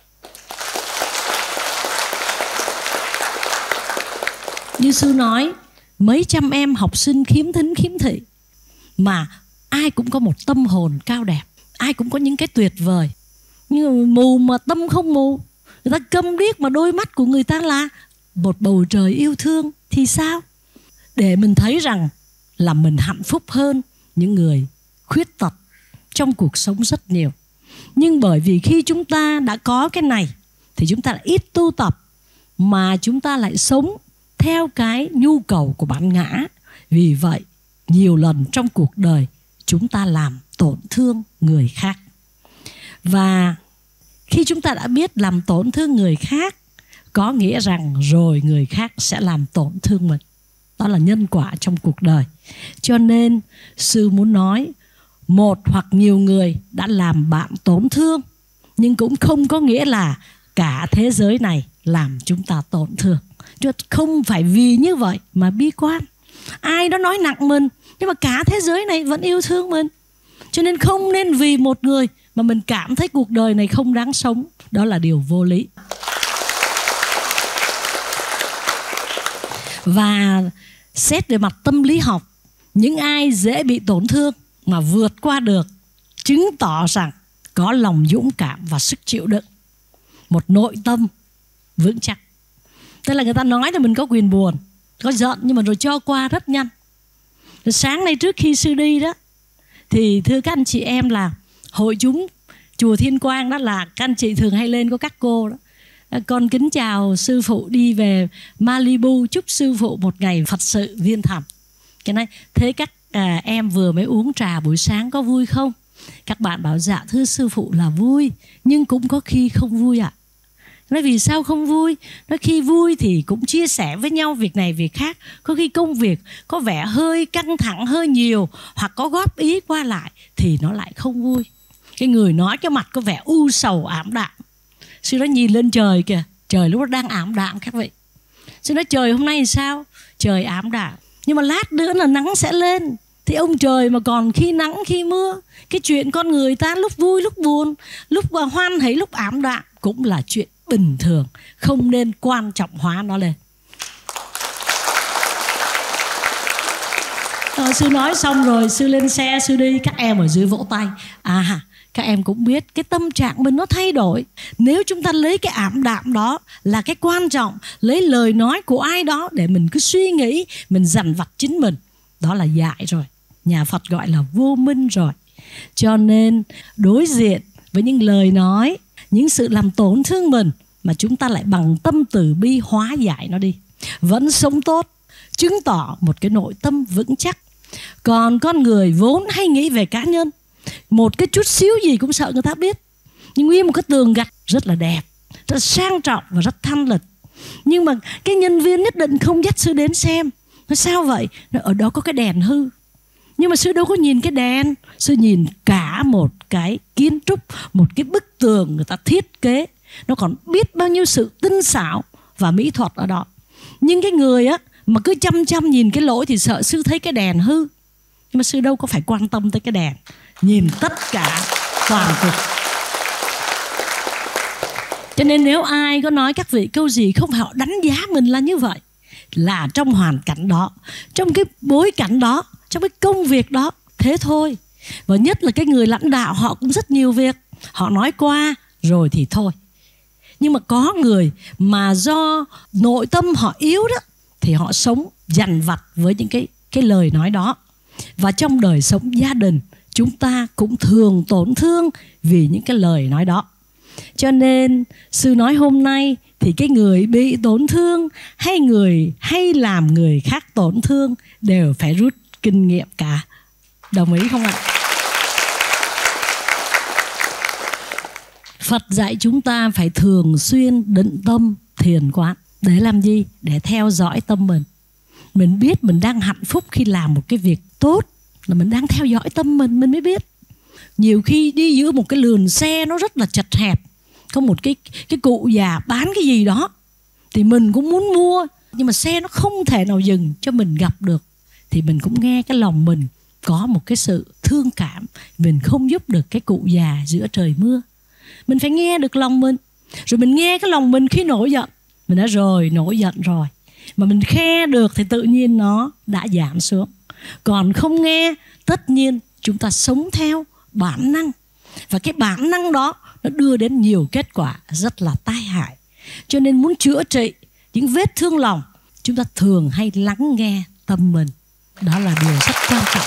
Như sư nói, mấy trăm em học sinh khiếm thính khiếm thị mà ai cũng có một tâm hồn cao đẹp, ai cũng có những cái tuyệt vời. Nhưng mà mù mà tâm không mù, người ta câm điếc mà đôi mắt của người ta là một bầu trời yêu thương thì sao? Để mình thấy rằng là mình hạnh phúc hơn những người khuyết tật trong cuộc sống rất nhiều. Nhưng bởi vì khi chúng ta đã có cái này thì chúng ta lại ít tu tập, mà chúng ta lại sống theo cái nhu cầu của bản ngã. Vì vậy nhiều lần trong cuộc đời chúng ta làm tổn thương người khác. Và khi chúng ta đã biết làm tổn thương người khác, có nghĩa rằng rồi người khác sẽ làm tổn thương mình. Đó là nhân quả trong cuộc đời. Cho nên sư muốn nói, một hoặc nhiều người đã làm bạn tổn thương, nhưng cũng không có nghĩa là cả thế giới này làm chúng ta tổn thương. Chứ không phải vì như vậy mà bi quan. Ai đó nói nặng mình, nhưng mà cả thế giới này vẫn yêu thương mình. Cho nên không nên vì một người mà mình cảm thấy cuộc đời này không đáng sống. Đó là điều vô lý. Và xét về mặt tâm lý học, những ai dễ bị tổn thương mà vượt qua được, chứng tỏ rằng có lòng dũng cảm và sức chịu đựng, một nội tâm vững chắc. Tức là người ta nói là mình có quyền buồn, có giận, nhưng mà rồi cho qua rất nhanh. Rồi sáng nay trước khi sư đi đó, thì thưa các anh chị em là hội chúng chùa Thiên Quang đó, là các anh chị thường hay lên có các cô đó. Con kính chào sư phụ đi về Malibu, chúc sư phụ một ngày Phật sự viên thẳm. Cái này thế các em vừa mới uống trà buổi sáng có vui không? Các bạn bảo dạ thưa sư phụ là vui, nhưng cũng có khi không vui ạ. Nói vì sao không vui? Nói khi vui thì cũng chia sẻ với nhau việc này việc khác. Có khi công việc có vẻ hơi căng thẳng hơi nhiều, hoặc có góp ý qua lại thì nó lại không vui. Cái người nói cái mặt có vẻ u sầu ảm đạm. Sư nói nhìn lên trời kìa, trời lúc đó đang ảm đạm các vị. Sư nói trời hôm nay thì sao? Trời ảm đạm, nhưng mà lát nữa là nắng sẽ lên. Thì ông trời mà còn khi nắng khi mưa. Cái chuyện con người ta lúc vui lúc buồn, lúc hoan hỉ lúc ảm đạm cũng là chuyện bình thường, không nên quan trọng hóa nó lên. Sư nói xong rồi, sư lên xe, sư đi, các em ở dưới vỗ tay. Các em cũng biết cái tâm trạng mình nó thay đổi. Nếu chúng ta lấy cái ảm đạm đó là cái quan trọng, lấy lời nói của ai đó để mình cứ suy nghĩ, mình dằn vặt chính mình, đó là dại rồi. Nhà Phật gọi là vô minh rồi. Cho nên đối diện với những lời nói, những sự làm tổn thương mình, mà chúng ta lại bằng tâm từ bi hóa giải nó đi, vẫn sống tốt, chứng tỏ một cái nội tâm vững chắc. Còn con người vốn hay nghĩ về cá nhân, một cái chút xíu gì cũng sợ người ta biết. Nhưng nguyên một cái tường gạch rất là đẹp, rất sang trọng và rất thanh lịch. Nhưng mà cái nhân viên nhất định không dắt sư đến xem. Nói sao vậy? Nói ở đó có cái đèn hư. Nhưng mà sư đâu có nhìn cái đèn, sư nhìn cả một cái kiến trúc, một cái bức tường người ta thiết kế. Nó còn biết bao nhiêu sự tinh xảo và mỹ thuật ở đó. Nhưng cái người á mà cứ chăm chăm nhìn cái lỗi thì sợ sư thấy cái đèn hư. Nhưng mà sư đâu có phải quan tâm tới cái đèn, nhìn tất cả toàn cục. Cho nên nếu ai có nói các vị câu gì, không phải họ đánh giá mình là như vậy, là trong hoàn cảnh đó, trong cái bối cảnh đó, trong cái công việc đó, thế thôi. Và nhất là cái người lãnh đạo, họ cũng rất nhiều việc, họ nói qua rồi thì thôi. Nhưng mà có người mà do nội tâm họ yếu đó, thì họ sống dằn vặt với những cái lời nói đó. Và trong đời sống gia đình, chúng ta cũng thường tổn thương vì những cái lời nói đó. Cho nên sư nói hôm nay thì cái người bị tổn thương hay người hay làm người khác tổn thương đều phải rút kinh nghiệm cả. Đồng ý không ạ? Phật dạy chúng ta phải thường xuyên định tâm thiền quán. Để làm gì? Để theo dõi tâm mình. Mình biết mình đang hạnh phúc khi làm một cái việc tốt, là mình đang theo dõi tâm mình mới biết. Nhiều khi đi giữa một cái lườn xe nó rất là chật hẹp, có một cái cụ già bán cái gì đó thì mình cũng muốn mua, nhưng mà xe nó không thể nào dừng cho mình gặp được, thì mình cũng nghe cái lòng mình có một cái sự thương cảm. Mình không giúp được cái cụ già giữa trời mưa, mình phải nghe được lòng mình. Rồi mình nghe cái lòng mình khi nổi giận, mình đã rồi nổi giận rồi, mà mình khe được thì tự nhiên nó đã giảm xuống. Còn không nghe, tất nhiên chúng ta sống theo bản năng. Và cái bản năng đó nó đưa đến nhiều kết quả rất là tai hại. Cho nên muốn chữa trị những vết thương lòng, chúng ta thường hay lắng nghe tâm mình. Đó là điều rất quan trọng.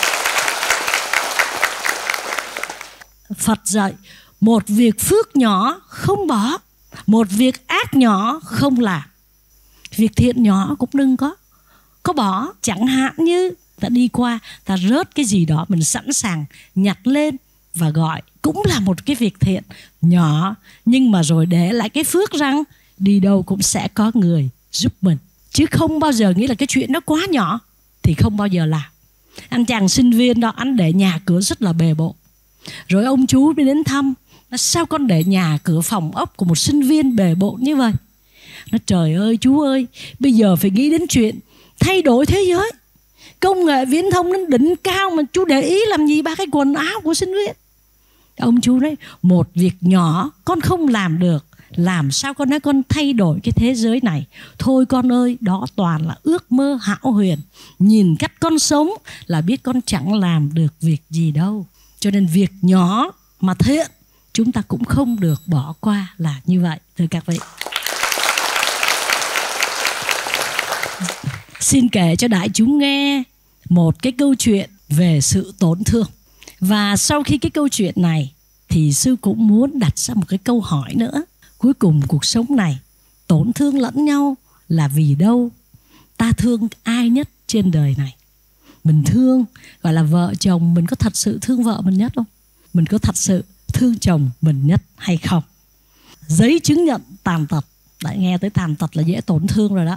Phật dạy một việc phước nhỏ không bỏ, một việc ác nhỏ không làm. Việc thiện nhỏ cũng đừng có bỏ. Chẳng hạn như ta đi qua, ta rớt cái gì đó, mình sẵn sàng nhặt lên và gọi, cũng là một cái việc thiện nhỏ, nhưng mà rồi để lại cái phước rằng đi đâu cũng sẽ có người giúp mình. Chứ không bao giờ nghĩ là cái chuyện nó quá nhỏ thì không bao giờ làm. Anh chàng sinh viên đó, anh để nhà cửa rất là bề bộn. Rồi ông chú mới đến thăm, nó sao con để nhà cửa phòng ốc của một sinh viên bề bộn như vậy? Nó trời ơi chú ơi, bây giờ phải nghĩ đến chuyện thay đổi thế giới. Công nghệ viễn thông đến đỉnh cao mà chú để ý làm gì ba cái quần áo của sinh viên? Ông chú nói một việc nhỏ con không làm được, làm sao con nói con thay đổi cái thế giới này? Thôi con ơi, đó toàn là ước mơ hão huyền. Nhìn cách con sống là biết con chẳng làm được việc gì đâu. Cho nên việc nhỏ mà thiện chúng ta cũng không được bỏ qua là như vậy. Thưa các vị, xin kể cho đại chúng nghe một cái câu chuyện về sự tổn thương. Và sau khi cái câu chuyện này thì sư cũng muốn đặt ra một cái câu hỏi nữa. Cuối cùng cuộc sống này tổn thương lẫn nhau là vì đâu? Ta thương ai nhất trên đời này? Mình thương, gọi là vợ chồng, mình có thật sự thương vợ mình nhất không? Mình có thật sự thương chồng mình nhất hay không? Giấy chứng nhận tàn tật. Đã nghe tới tàn tật là dễ tổn thương rồi đó.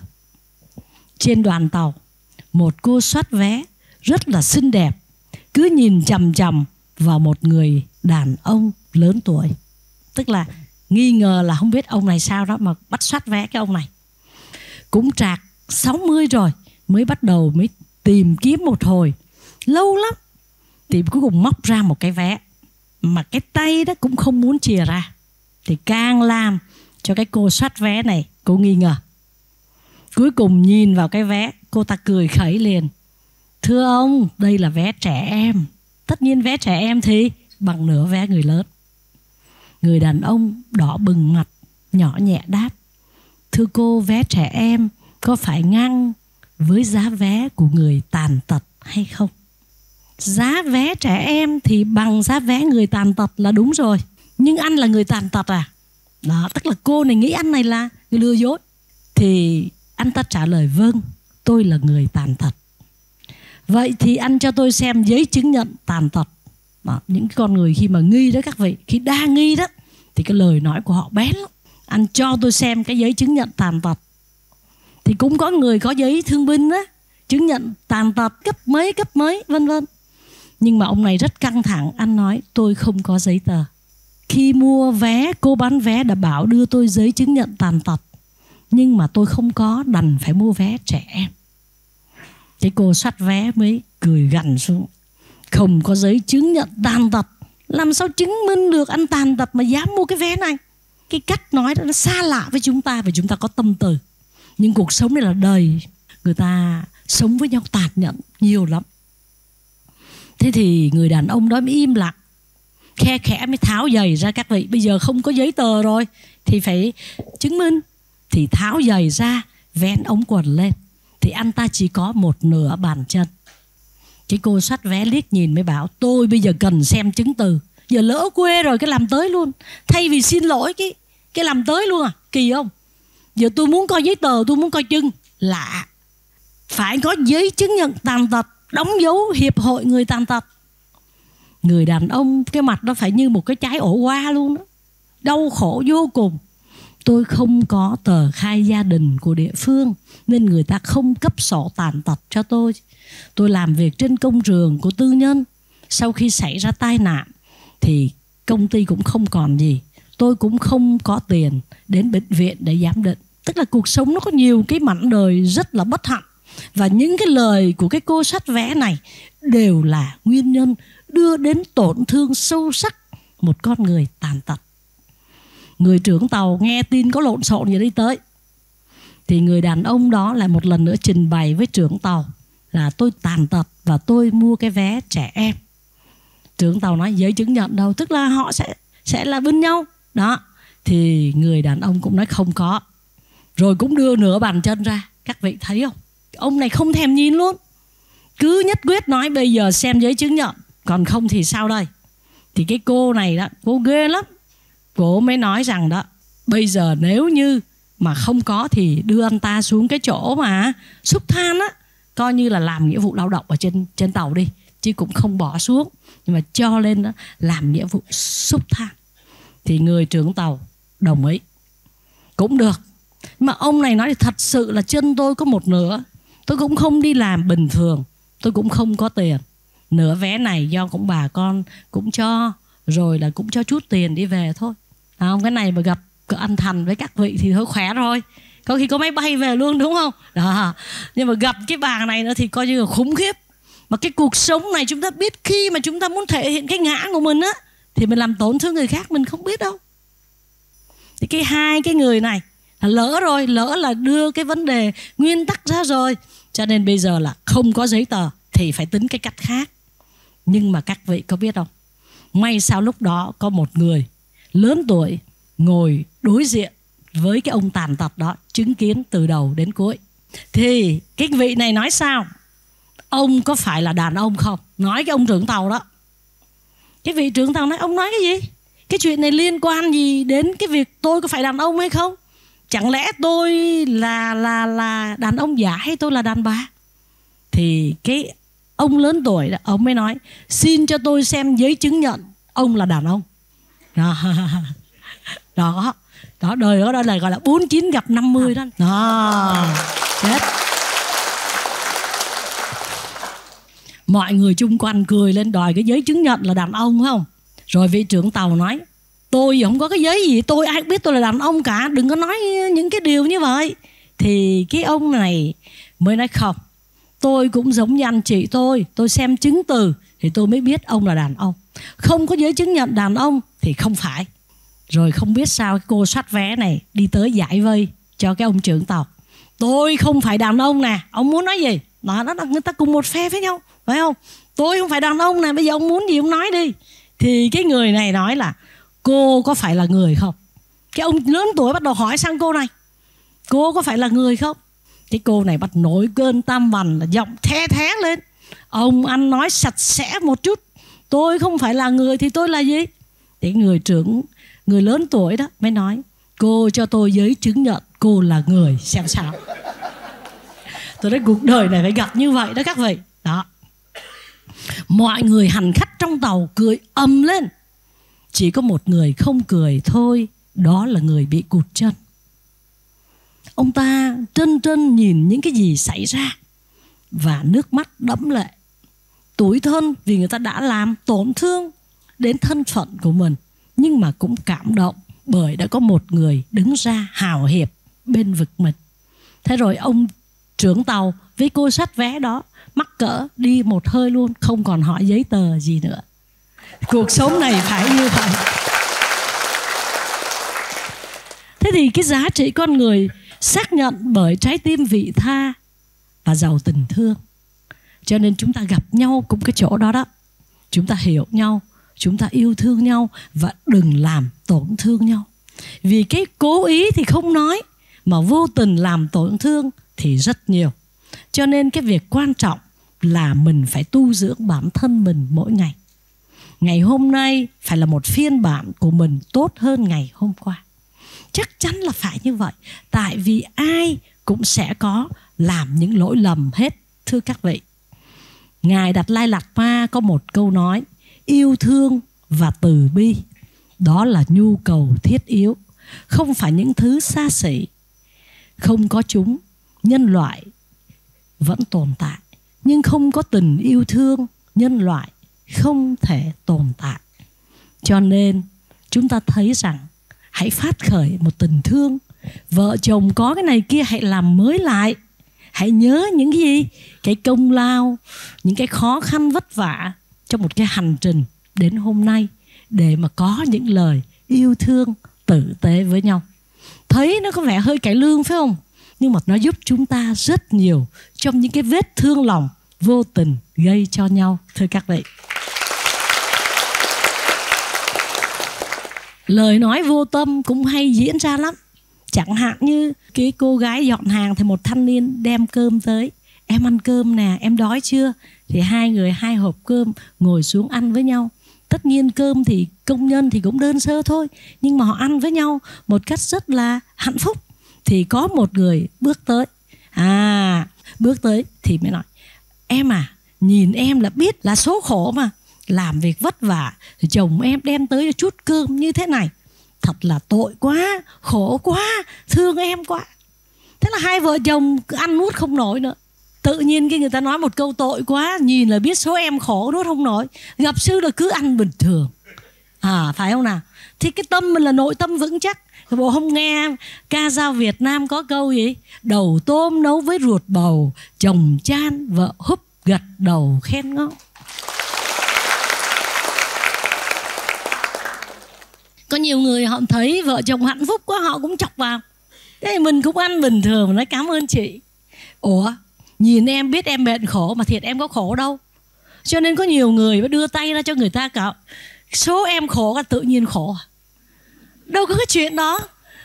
Trên đoàn tàu, một cô soát vé rất là xinh đẹp cứ nhìn chằm chằm vào một người đàn ông lớn tuổi. Tức là nghi ngờ là không biết ông này sao đó mà bắt soát vé cái ông này. Cũng trạc 60 rồi mới bắt đầu mới tìm kiếm một hồi, lâu lắm. Thì cuối cùng móc ra một cái vé mà cái tay đó cũng không muốn chìa ra. Thì càng làm cho cái cô soát vé này cô nghi ngờ. Cuối cùng nhìn vào cái vé, cô ta cười khẩy liền. Thưa ông, đây là vé trẻ em. Tất nhiên vé trẻ em thì bằng nửa vé người lớn. Người đàn ông đỏ bừng mặt, nhỏ nhẹ đáp. Thưa cô, vé trẻ em có phải ngang với giá vé của người tàn tật hay không? Giá vé trẻ em thì bằng giá vé người tàn tật là đúng rồi. Nhưng anh là người tàn tật à? Đó, tức là cô này nghĩ anh này là người lừa dối. Thì anh ta trả lời vâng, tôi là người tàn tật. Vậy thì anh cho tôi xem giấy chứng nhận tàn tật. Đó, những con người khi mà nghi đó các vị, khi đa nghi đó thì cái lời nói của họ bén lắm. Anh cho tôi xem cái giấy chứng nhận tàn tật. Thì cũng có người có giấy thương binh á, chứng nhận tàn tật cấp mấy vân vân. Nhưng mà ông này rất căng thẳng. Anh nói tôi không có giấy tờ. Khi mua vé, cô bán vé đã bảo đưa tôi giấy chứng nhận tàn tật, nhưng mà tôi không có, đành phải mua vé trẻ em. Cái cô soát vé mới cười gằn xuống. Không có giấy chứng nhận tàn tật, làm sao chứng minh được anh tàn tật mà dám mua cái vé này? Cái cách nói đó nó xa lạ với chúng ta, vì chúng ta có tâm từ. Nhưng cuộc sống này là đời, người ta sống với nhau tàn nhẫn nhiều lắm. Thế thì người đàn ông đó mới im lặng, khe khẽ mới tháo giày ra các vị. Bây giờ không có giấy tờ rồi thì phải chứng minh. Thì tháo giày ra, vén ống quần lên. Thì anh ta chỉ có một nửa bàn chân. Cái cô soát vé liếc nhìn mới bảo tôi bây giờ cần xem chứng từ. Giờ lỡ quê rồi cái làm tới luôn. Thay vì xin lỗi cái làm tới luôn à? Kỳ không? Giờ tôi muốn coi giấy tờ, tôi muốn coi chân. Lạ. Phải có giấy chứng nhận tàn tật, đóng dấu hiệp hội người tàn tật. Người đàn ông cái mặt đó phải như một cái trái ổ qua luôn đó. Đau khổ vô cùng. Tôi không có tờ khai gia đình của địa phương nên người ta không cấp sổ tàn tật cho tôi. Tôi làm việc trên công trường của tư nhân. Sau khi xảy ra tai nạn thì công ty cũng không còn gì. Tôi cũng không có tiền đến bệnh viện để giám định. Tức là cuộc sống nó có nhiều cái mảnh đời rất là bất hạnh. Và những cái lời của cái cô soát vé này đều là nguyên nhân đưa đến tổn thương sâu sắc một con người tàn tật. Người trưởng tàu nghe tin có lộn xộn gì đi tới thì người đàn ông đó lại một lần nữa trình bày với trưởng tàu là tôi tàn tật và tôi mua cái vé trẻ em. Trưởng tàu nói giấy chứng nhận đâu? Tức là họ sẽ là bên nhau, đó. Thì người đàn ông cũng nói không có. Rồi cũng đưa nửa bàn chân ra. Các vị thấy không? Ông này không thèm nhìn luôn, cứ nhất quyết nói bây giờ xem giấy chứng nhận, còn không thì sao đây. Thì cái cô này đó, cô ghê lắm. Cô mới nói rằng đó, bây giờ nếu như mà không có thì đưa anh ta xuống cái chỗ mà xúc than á, coi như là làm nghĩa vụ lao động ở trên tàu đi, chứ cũng không bỏ xuống, nhưng mà cho lên đó làm nghĩa vụ xúc than. Thì người trưởng tàu đồng ý, cũng được. Nhưng mà ông này nói thật sự là chân tôi có một nửa, tôi cũng không đi làm bình thường, tôi cũng không có tiền. Nửa vé này do cũng bà con cũng cho, rồi là cũng cho chút tiền đi về thôi. Không, cái này mà gặp anh Thành với các vị thì thôi khỏe rồi, có khi có máy bay về luôn, đúng không? Đó. Nhưng mà gặp cái bà này nữa thì coi như là khủng khiếp. Mà cái cuộc sống này chúng ta biết, khi mà chúng ta muốn thể hiện cái ngã của mình á, thì mình làm tổn thương người khác mình không biết đâu. Thì hai cái người này lỡ rồi, lỡ là đưa cái vấn đề nguyên tắc ra rồi, cho nên bây giờ là không có giấy tờ thì phải tính cái cách khác. Nhưng mà các vị có biết không, may sao lúc đó có một người lớn tuổi ngồi đối diện với cái ông tàn tật đó, chứng kiến từ đầu đến cuối. Thì cái vị này nói sao? Ông có phải là đàn ông không? Nói cái ông trưởng tàu đó. Cái vị trưởng tàu nói, ông nói cái gì? Cái chuyện này liên quan gì đến cái việc tôi có phải đàn ông hay không? Chẳng lẽ tôi là đàn ông giả hay tôi là đàn bà? Thì cái ông lớn tuổi đó, ông mới nói, xin cho tôi xem giấy chứng nhận ông là đàn ông. Đó, đó đời đó là gọi là 49 gặp 50 đó. Đó, chết. Mọi người chung quanh cười lên đòi cái giấy chứng nhận là đàn ông, phải không? Rồi vị trưởng tàu nói, tôi không có cái giấy gì, tôi ai biết tôi là đàn ông cả, đừng có nói những cái điều như vậy. Thì cái ông này mới nói không, tôi cũng giống như anh chị tôi xem chứng từ thì tôi mới biết ông là đàn ông. Không có giấy chứng nhận đàn ông thì không phải. Rồi không biết sao cái cô soát vé này đi tới giải vây cho cái ông trưởng tàu. Tôi không phải đàn ông nè, ông muốn nói gì? Đó là người ta cùng một phe với nhau, phải không? Tôi không phải đàn ông nè, bây giờ ông muốn gì ông nói đi. Thì cái người này nói là, cô có phải là người không? Cái ông lớn tuổi bắt đầu hỏi sang cô này, cô có phải là người không? Cái cô này bắt nổi cơn tam văn, là giọng the thé lên. Ông ăn nói sạch sẽ một chút, tôi không phải là người thì tôi là gì? Thì người lớn tuổi đó mới nói, cô cho tôi giấy chứng nhận cô là người xem sao. Tôi nói cuộc đời này phải gặp như vậy đó các vị. Đó. Mọi người hành khách trong tàu cười ầm lên. Chỉ có một người không cười thôi, đó là người bị cụt chân. Ông ta trân trân nhìn những cái gì xảy ra và nước mắt đẫm lệ. Tủi thân vì người ta đã làm tổn thương đến thân phận của mình, nhưng mà cũng cảm động bởi đã có một người đứng ra hào hiệp bên vực mình. Thế rồi ông trưởng tàu với cô soát vé đó mắc cỡ đi một hơi luôn, không còn hỏi giấy tờ gì nữa. Cuộc sống này phải như vậy. Thế thì cái giá trị con người xác nhận bởi trái tim vị tha và giàu tình thương. Cho nên chúng ta gặp nhau cũng cái chỗ đó đó. Chúng ta hiểu nhau, chúng ta yêu thương nhau và đừng làm tổn thương nhau. Vì cái cố ý thì không nói, mà vô tình làm tổn thương thì rất nhiều. Cho nên cái việc quan trọng là mình phải tu dưỡng bản thân mình mỗi ngày. Ngày hôm nay phải là một phiên bản của mình tốt hơn ngày hôm qua. Chắc chắn là phải như vậy. Tại vì ai cũng sẽ có làm những lỗi lầm hết, thưa các vị. Ngài Đạt Lai Lạt Ma có một câu nói, yêu thương và từ bi, đó là nhu cầu thiết yếu, không phải những thứ xa xỉ. Không có chúng, nhân loại vẫn tồn tại. Nhưng không có tình yêu thương, nhân loại không thể tồn tại. Cho nên chúng ta thấy rằng hãy phát khởi một tình thương. Vợ chồng có cái này kia hãy làm mới lại. Hãy nhớ những cái gì? Cái công lao, những cái khó khăn vất vả trong một cái hành trình đến hôm nay, để mà có những lời yêu thương tử tế với nhau. Thấy nó có vẻ hơi cải lương phải không? Nhưng mà nó giúp chúng ta rất nhiều trong những cái vết thương lòng vô tình gây cho nhau, thưa các vị. Lời nói vô tâm cũng hay diễn ra lắm. Chẳng hạn như cái cô gái dọn hàng thì một thanh niên đem cơm tới. Em ăn cơm nè, em đói chưa? Thì hai người 2 hộp cơm ngồi xuống ăn với nhau. Tất nhiên cơm thì công nhân thì cũng đơn sơ thôi, nhưng mà họ ăn với nhau một cách rất là hạnh phúc. Thì có một người bước tới. Bước tới thì mới nói: em à, nhìn em là biết là số khổ mà, làm việc vất vả, chồng em đem tới chút cơm như thế này, thật là tội quá, khổ quá, thương em quá. Thế là hai vợ chồng cứ ăn nuốt không nổi nữa. Tự nhiên cái người ta nói một câu tội quá, nhìn là biết số em khổ nuốt không nổi. Gặp sư là cứ ăn bình thường. Phải không nào? Thì cái tâm mình là nội tâm vững chắc. Bộ không nghe ca dao Việt Nam có câu gì? Đầu tôm nấu với ruột bầu, chồng chan vợ húp gật đầu khen ngon. Có nhiều người họ thấy vợ chồng hạnh phúc quá họ cũng chọc vào. Thế thì mình cũng ăn bình thường, nói cảm ơn chị. Ủa, nhìn em biết em bệnh khổ mà thiệt em có khổ đâu. Cho nên có nhiều người đưa tay ra cho người ta cả số em khổ là tự nhiên khổ. Đâu có cái chuyện đó.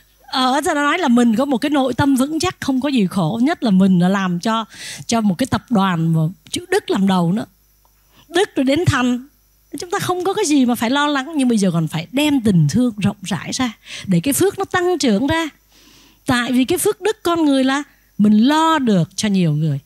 Ở ra nói là mình có một cái nội tâm vững chắc, không có gì khổ. Nhất là mình là làm cho một cái tập đoàn mà chữ Đức làm đầu nữa. Đức rồi đến Thành. Chúng ta không có cái gì mà phải lo lắng. Nhưng bây giờ còn phải đem tình thương rộng rãi ra, để cái phước nó tăng trưởng ra. Tại vì cái phước đức con người là mình lo được cho nhiều người.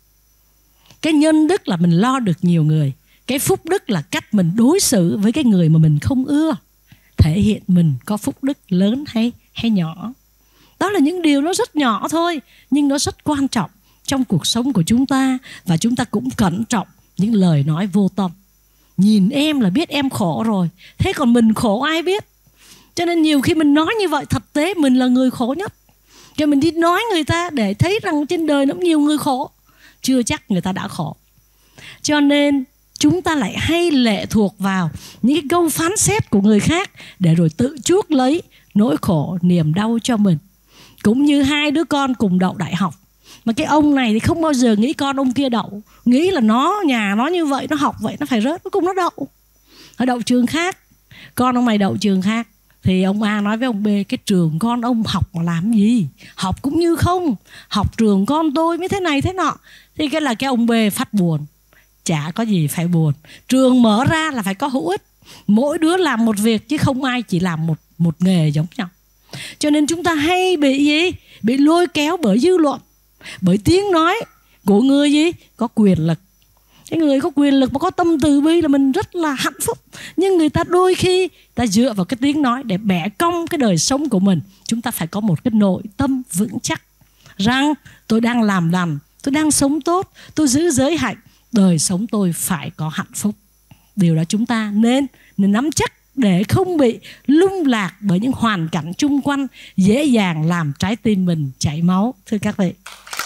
Cái nhân đức là mình lo được nhiều người. Cái phúc đức là cách mình đối xử với cái người mà mình không ưa, thể hiện mình có phúc đức lớn hay nhỏ. Đó là những điều nó rất nhỏ thôi, nhưng nó rất quan trọng trong cuộc sống của chúng ta. Và chúng ta cũng cẩn trọng những lời nói vô tâm. Nhìn em là biết em khổ rồi, thế còn mình khổ ai biết. Cho nên nhiều khi mình nói như vậy, thực tế mình là người khổ nhất. Cho mình đi nói người ta để thấy rằng trên đời nó nhiều người khổ, chưa chắc người ta đã khổ. Cho nên chúng ta lại hay lệ thuộc vào những cái câu phán xét của người khác, để rồi tự chuốc lấy nỗi khổ niềm đau cho mình. Cũng như 2 đứa con cùng đậu đại học, mà cái ông này thì không bao giờ nghĩ con ông kia đậu, nghĩ là nhà nó như vậy, nó học vậy nó phải rớt. Cuối cùng nó đậu, nó đậu trường khác. Con ông này đậu trường khác. Thì ông A nói với ông B: cái trường con ông học mà làm gì, học cũng như không, học trường con tôi mới thế này thế nọ. Thì cái ông B phát buồn. Chả có gì phải buồn, trường mở ra là phải có hữu ích. Mỗi đứa làm một việc chứ không ai chỉ làm một nghề giống nhau. Cho nên chúng ta hay bị lôi kéo bởi dư luận, bởi tiếng nói của người có quyền lực. Cái người có quyền lực mà có tâm từ bi là mình rất là hạnh phúc. Nhưng người ta đôi khi ta dựa vào cái tiếng nói để bẻ cong cái đời sống của mình. Chúng ta phải có một cái nội tâm vững chắc rằng tôi đang làm lành, tôi đang sống tốt, tôi giữ giới hạnh, đời sống tôi phải có hạnh phúc. Điều đó chúng ta nên nắm chắc để không bị lung lạc bởi những hoàn cảnh chung quanh dễ dàng làm trái tim mình chảy máu. Thưa các vị,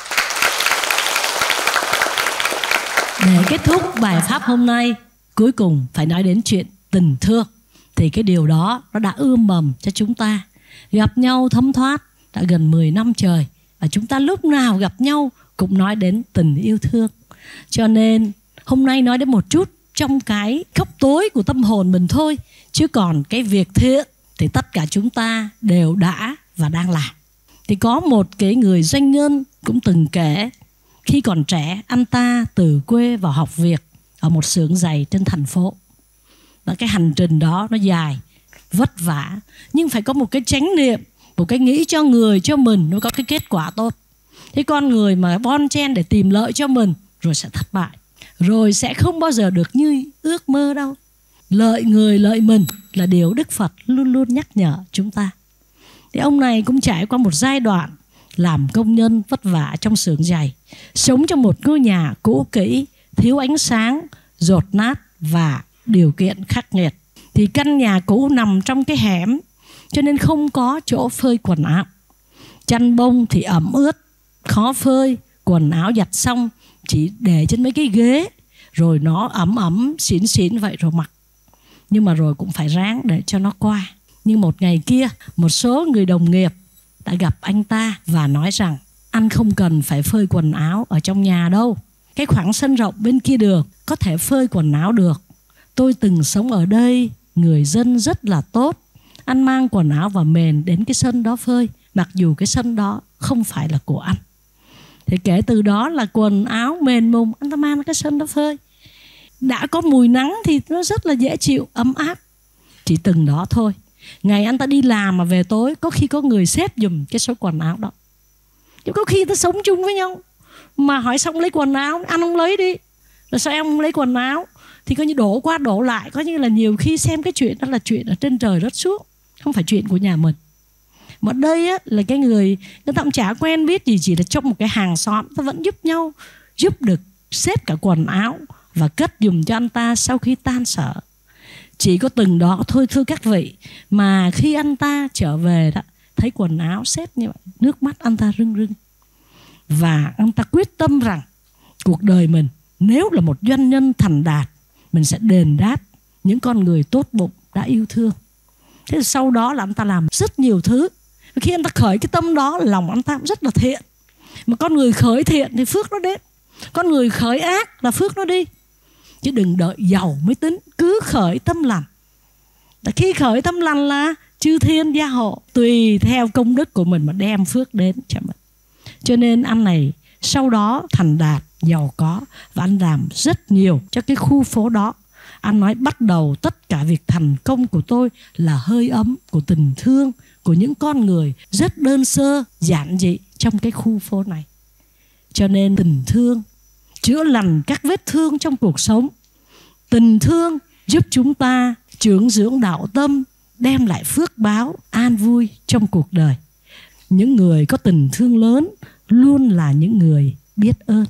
để kết thúc bài pháp hôm nay, cuối cùng phải nói đến chuyện tình thương. Thì cái điều đó nó đã ươm mầm cho chúng ta. Gặp nhau thấm thoát đã gần 10 năm trời, và chúng ta lúc nào gặp nhau cũng nói đến tình yêu thương. Cho nên hôm nay nói đến một chút trong cái góc tối của tâm hồn mình thôi. Chứ còn cái việc thiện thì tất cả chúng ta đều đã và đang làm. Thì có một cái người doanh nhân cũng từng kể, khi còn trẻ anh ta từ quê vào học việc ở một xưởng giày trên thành phố. Và cái hành trình đó nó dài, vất vả, nhưng phải có một cái chánh niệm, một cái nghĩ cho người cho mình nó có cái kết quả tốt. Thế con người mà bon chen để tìm lợi cho mình rồi sẽ thất bại, rồi sẽ không bao giờ được như ước mơ đâu. Lợi người lợi mình là điều Đức Phật luôn luôn nhắc nhở chúng ta. Thì ông này cũng trải qua một giai đoạn làm công nhân vất vả trong xưởng giày, sống trong một ngôi nhà cũ kỹ, thiếu ánh sáng, dột nát và điều kiện khắc nghiệt. Thì căn nhà cũ nằm trong cái hẻm, cho nên không có chỗ phơi quần áo. Chăn bông thì ẩm ướt, khó phơi. Quần áo giặt xong chỉ để trên mấy cái ghế, rồi nó ẩm xỉn xỉn vậy rồi mặc. Nhưng mà rồi cũng phải ráng để cho nó qua. Nhưng một ngày kia, một số người đồng nghiệp đã gặp anh ta và nói rằng: anh không cần phải phơi quần áo ở trong nhà đâu, cái khoảng sân rộng bên kia đường có thể phơi quần áo được. Tôi từng sống ở đây, người dân rất là tốt, anh mang quần áo và mền đến cái sân đó phơi, mặc dù cái sân đó không phải là của anh. Thì kể từ đó là quần áo mền mùng anh ta mang cái sân đó phơi. Đã có mùi nắng thì nó rất là dễ chịu, ấm áp. Chỉ từng đó thôi. Ngày anh ta đi làm mà về tối, có khi có người xếp giùm cái số quần áo đó. Nhưng có khi ta sống chung với nhau, mà hỏi xong lấy quần áo, anh không lấy đi, rồi sao em không lấy quần áo? Thì coi như đổ qua đổ lại. Coi như là nhiều khi xem cái chuyện đó là chuyện ở trên trời rớt xuống, không phải chuyện của nhà mình. Mà đây á, là cái người ta cũng chả quen biết gì, chỉ là trong một cái hàng xóm ta vẫn giúp nhau, giúp được xếp cả quần áo và cất giùm cho anh ta sau khi tan sở. Chỉ có từng đó thôi thưa các vị, mà khi anh ta trở về đó, thấy quần áo xếp như vậy, nước mắt anh ta rưng rưng. Và anh ta quyết tâm rằng cuộc đời mình nếu là một doanh nhân thành đạt, mình sẽ đền đáp những con người tốt bụng đã yêu thương. Thế sau đó là anh ta làm rất nhiều thứ. Khi anh ta khởi cái tâm đó, lòng anh ta rất là thiện. Mà con người khởi thiện thì phước nó đến, con người khởi ác là phước nó đi. Chứ đừng đợi giàu mới tính, cứ khởi tâm lành. Khi khởi tâm lành là chư thiên gia hộ, tùy theo công đức của mình mà đem phước đến cho mình. Cho nên anh này sau đó thành đạt, giàu có, và anh làm rất nhiều cho cái khu phố đó. Anh nói bắt đầu tất cả việc thành công của tôi là hơi ấm của tình thương của những con người rất đơn sơ, giản dị trong cái khu phố này. Cho nên tình thương chữa lành các vết thương trong cuộc sống. Tình thương giúp chúng ta trưởng dưỡng đạo tâm, đem lại phước báo, an vui trong cuộc đời. Những người có tình thương lớn luôn là những người biết ơn.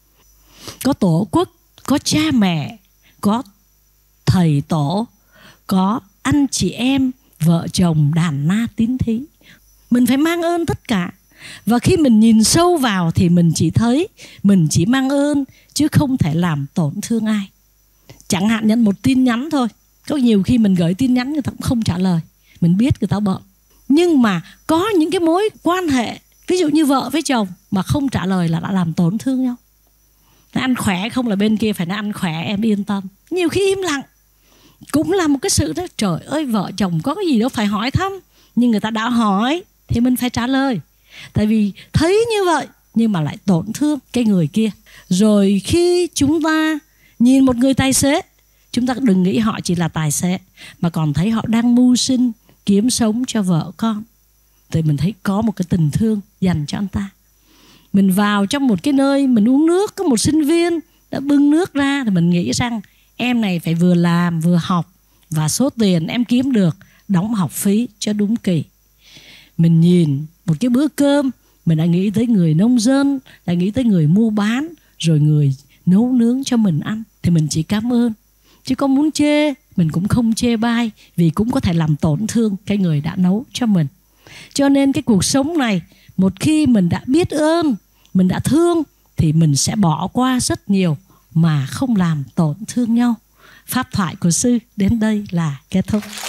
Có tổ quốc, có cha mẹ, có thầy tổ, có anh chị em, vợ chồng, đàn na tín thí. Mình phải mang ơn tất cả. Và khi mình nhìn sâu vào thì mình chỉ thấy mình chỉ mang ơn chứ không thể làm tổn thương ai. Chẳng hạn nhận một tin nhắn thôi, có nhiều khi mình gửi tin nhắn người ta cũng không trả lời, mình biết người ta bận. Nhưng mà có những cái mối quan hệ, ví dụ như vợ với chồng mà không trả lời là đã làm tổn thương nhau. Anh khỏe không là bên kia phải nói anh khỏe, em yên tâm. Nhiều khi im lặng cũng là một cái sự đó. Trời ơi, vợ chồng có cái gì đâu phải hỏi thăm, nhưng người ta đã hỏi thì mình phải trả lời. Tại vì thấy như vậy nhưng mà lại tổn thương cái người kia. Rồi khi chúng ta nhìn một người tài xế, chúng ta đừng nghĩ họ chỉ là tài xế, mà còn thấy họ đang mưu sinh, kiếm sống cho vợ con. Thì mình thấy có một cái tình thương dành cho anh ta. Mình vào trong một cái nơi mình uống nước, có một sinh viên đã bưng nước ra, thì mình nghĩ rằng em này phải vừa làm vừa học, và số tiền em kiếm được đóng học phí cho đúng kỳ. Mình nhìn một cái bữa cơm, mình đã nghĩ tới người nông dân, đã nghĩ tới người mua bán, rồi người nấu nướng cho mình ăn, thì mình chỉ cảm ơn. Chứ có muốn chê, mình cũng không chê bai, vì cũng có thể làm tổn thương cái người đã nấu cho mình. Cho nên cái cuộc sống này, một khi mình đã biết ơn, mình đã thương, thì mình sẽ bỏ qua rất nhiều mà không làm tổn thương nhau. Pháp thoại của sư đến đây là kết thúc.